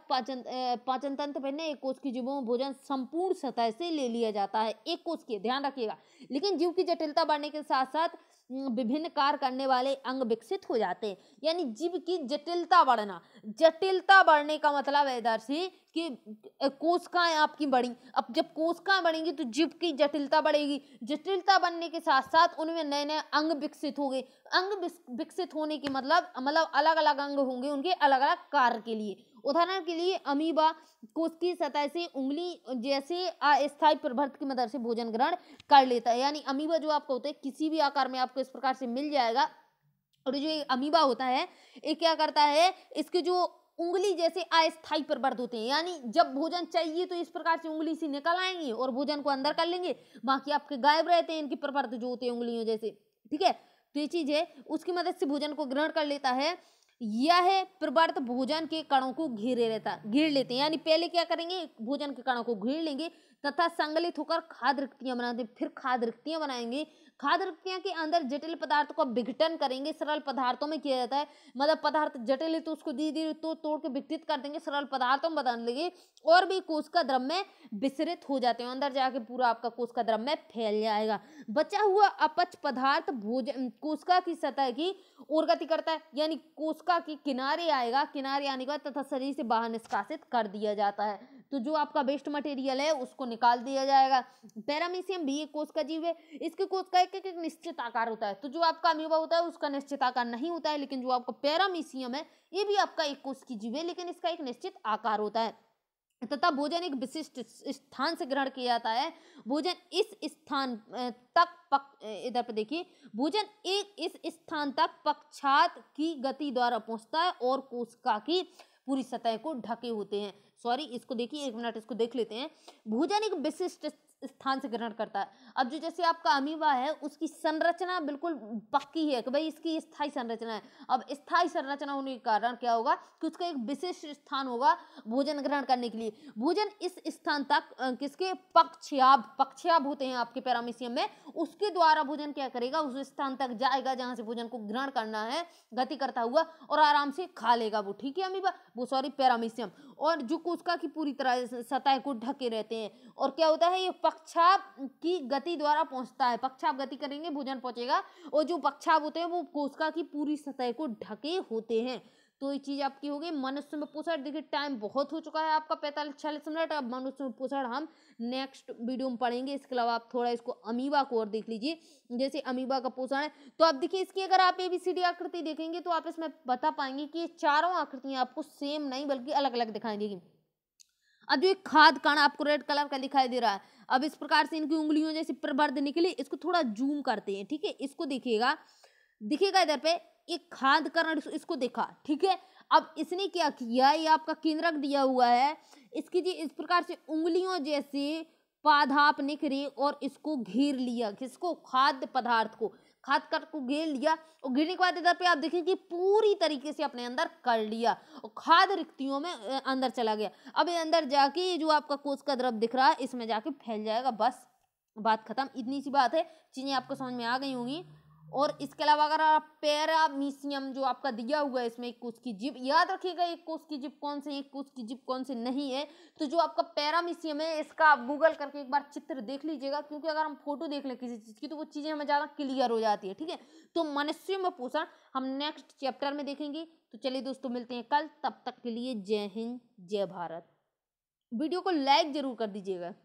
पाचन तंत्र बनने, एक कोश की जीवों में भोजन संपूर्ण सतह से ले लिया जाता है, एक कोश के, ध्यान रखिएगा। लेकिन जीव की जटिलता बढ़ने के साथ साथ विभिन्न कार्य करने वाले अंग विकसित हो जाते हैं, यानी जीव की जटिलता बढ़ना। जटिलता बढ़ने का मतलब है इधर से कि कोशिकाएं आपकी बढ़ी। अब जब कोशिकाएं बढ़ेंगी तो जीव की जटिलता बढ़ेगी, जटिलता बढ़ने के साथ साथ उनमें नए नए अंग विकसित हो गए। अंग विकसित होने के मतलब अलग अलग अंग होंगे उनके अलग अलग कार्य के लिए। उदाहरण के लिए अमीबा कोश की सतह से उंगली जैसे अस्थायी प्रवर्त की मदद से भोजन ग्रहण कर लेता है, यानी अमीबा जो आपको होता है किसी भी आकार में आपको इस प्रकार से मिल जाएगा। और जो अमीबा होता है ये क्या करता है, इसके जो उंगली जैसे अस्थायी प्रवर्त होते हैं, यानी जब भोजन चाहिए तो इस प्रकार से उंगली से निकल आएंगे और भोजन को अंदर कर लेंगे, बाकी आपके गायब रहते हैं इनकी प्रवर्त जो होते हैं उंगलियों जैसे, ठीक है। तो ये चीज है, उसकी मदद से भोजन को ग्रहण कर लेता है। यह प्रवर्त भोजन के कणों को घेर लेते हैं, यानी पहले क्या करेंगे, भोजन के कणों को घेर लेंगे तथा संगलित होकर खाद्य रिक्तियां बनाते हैं, फिर खाद्य रिक्तियां बनाएंगे। खाद्य रिक्तियां के अंदर जटिल पदार्थों का विघटन करेंगे, सरल पदार्थों में किया जाता है। मतलब पदार्थ जटिल है तो उसको धीरे धीरे तोड़ के विघटित कर देंगे, सरल पदार्थों में बदल देंगे और भी कोशिका द्रव में विसरित हो जाते हैं, अंदर जाके पूरा आपका कोशिका द्रव में फैल जाएगा। बचा हुआ अपच पदार्थ भोजन कोशिका की सतह की ओर गति करता है, यानी कोशिका के किनारे आएगा, किनारे आने के बाद तथा शरीर से बाहर निष्कासित कर दिया जाता है। तो जो आपका वेस्ट मटेरियल है उसको निकाल दिया जाएगा। पैरामीशियम भी एक कोश का जीव है, इसके कोश का एक निश्चित आकार होता है। तो जो आपका अमीबा होता है उसका निश्चित आकार नहीं होता है, लेकिन जो आपका पैरामीशियम है ये भी आपका एक कोश की जीव है, लेकिन इसका एक निश्चित आकार होता है तथा भोजन एक विशिष्ट स्थान से ग्रहण किया जाता है। भोजन इस स्थान तक इधर पे देखिए, भोजन एक इस स्थान तक पक्षात की गति द्वारा पहुंचता है और कोशिका की पूरी सतह को ढके होते हैं। सॉरी, इसको देखिए, एक मिनट इसको देख लेते हैं। भोजन एक विशिष्ट स्थान से ग्रहण करता है। अब जो जैसे आपका अमीबा है उसकी संरचना बिल्कुल पक्की है कि भाई इसकी स्थायी संरचना है। अब स्थायी संरचना होने के कारण क्या होगा कि उसका एक विशिष्ट स्थान होगा भोजन ग्रहण करने के लिए। भोजन इस स्थान तक किसके पक्षाभ होते हैं आपके पैरामीशियम में, उसके द्वारा भोजन क्या करेगा, उस स्थान तक जाएगा जहां से भोजन को ग्रहण करना है गति करता हुआ और आराम से खा लेगा वो, ठीक है। अमीबा वो सॉरी पैरामीशियम, और जो कोशिका की पूरी तरह सतह को ढके रहते हैं। और क्या होता है, ये पक्षाभ की गति द्वारा पहुंचता है, पक्षाभ गति करेंगे भोजन पहुंचेगा, और जो पक्षाभ होते हैं वो कोशिका की पूरी सतह को ढके होते हैं। तो ये चीज आपकी हो गई मनुष्य में पोषण। देखिए टाइम बहुत हो चुका है आपका 45-46 मिनट। अब मनुष्य में पोषण हम नेक्स्ट वीडियो में पढ़ेंगे। इसके अलावा आप थोड़ा इसको अमीबा को और देख लीजिए, जैसे अमीबा का पोषण है। तो आप देखिए इसकी अगर आप ABCD आकृति देखेंगे तो आप इसमें बता पाएंगे कि ये चारों आकृतियां आपको सेम नहीं बल्कि अलग अलग दिखाई देगी। अब जो एक खाद कण आपको रेड कलर का दिखाई दे रहा है, अब इस प्रकार से इनकी उंगलियों जैसे प्रवर्ध निकली, इसको थोड़ा जूम करते हैं, ठीक है। इसको देखिएगा, दिखेगा इधर पे एक खाद कण, इसको देखा, ठीक है। अब इसने क्या किया, ये आपका केंद्रक दिया हुआ है, इसकी जी इस प्रकार से उंगलियों जैसे पादाप निकले और इसको घेर लिया, किसको, खाद्य पदार्थ को, खाद कण को घेर लिया। और घेरने के बाद इधर पे आप देखें कि पूरी तरीके से अपने अंदर कर लिया और खाद्य रिक्तियों में अंदर चला गया। अब ये अंदर जाके ये जो आपका कोश का द्रव दिख रहा है इसमें जाके फैल जाएगा, बस बात खत्म। इतनी सी बात है, चीजें आपको समझ में आ गई होंगी। और इसके अलावा अगर आप पैरामीशियम जो आपका दिया हुआ है इसमें एक कोश की जीभ, याद रखिएगा एक कोश की जीभ कौन से, एक कोश की जीभ कौन से नहीं है। तो जो आपका पैरामीशियम है इसका आप गूगल करके एक बार चित्र देख लीजिएगा, क्योंकि अगर हम फोटो देख लें किसी चीज की तो वो चीजें हमें ज्यादा क्लियर हो जाती है, ठीक है। तो मनुष्य में पोषण हम नेक्स्ट चैप्टर में देखेंगे। तो चलिए दोस्तों मिलते हैं कल, तब तक के लिए जय हिंद जय भारत। वीडियो को लाइक जरूर कर दीजिएगा।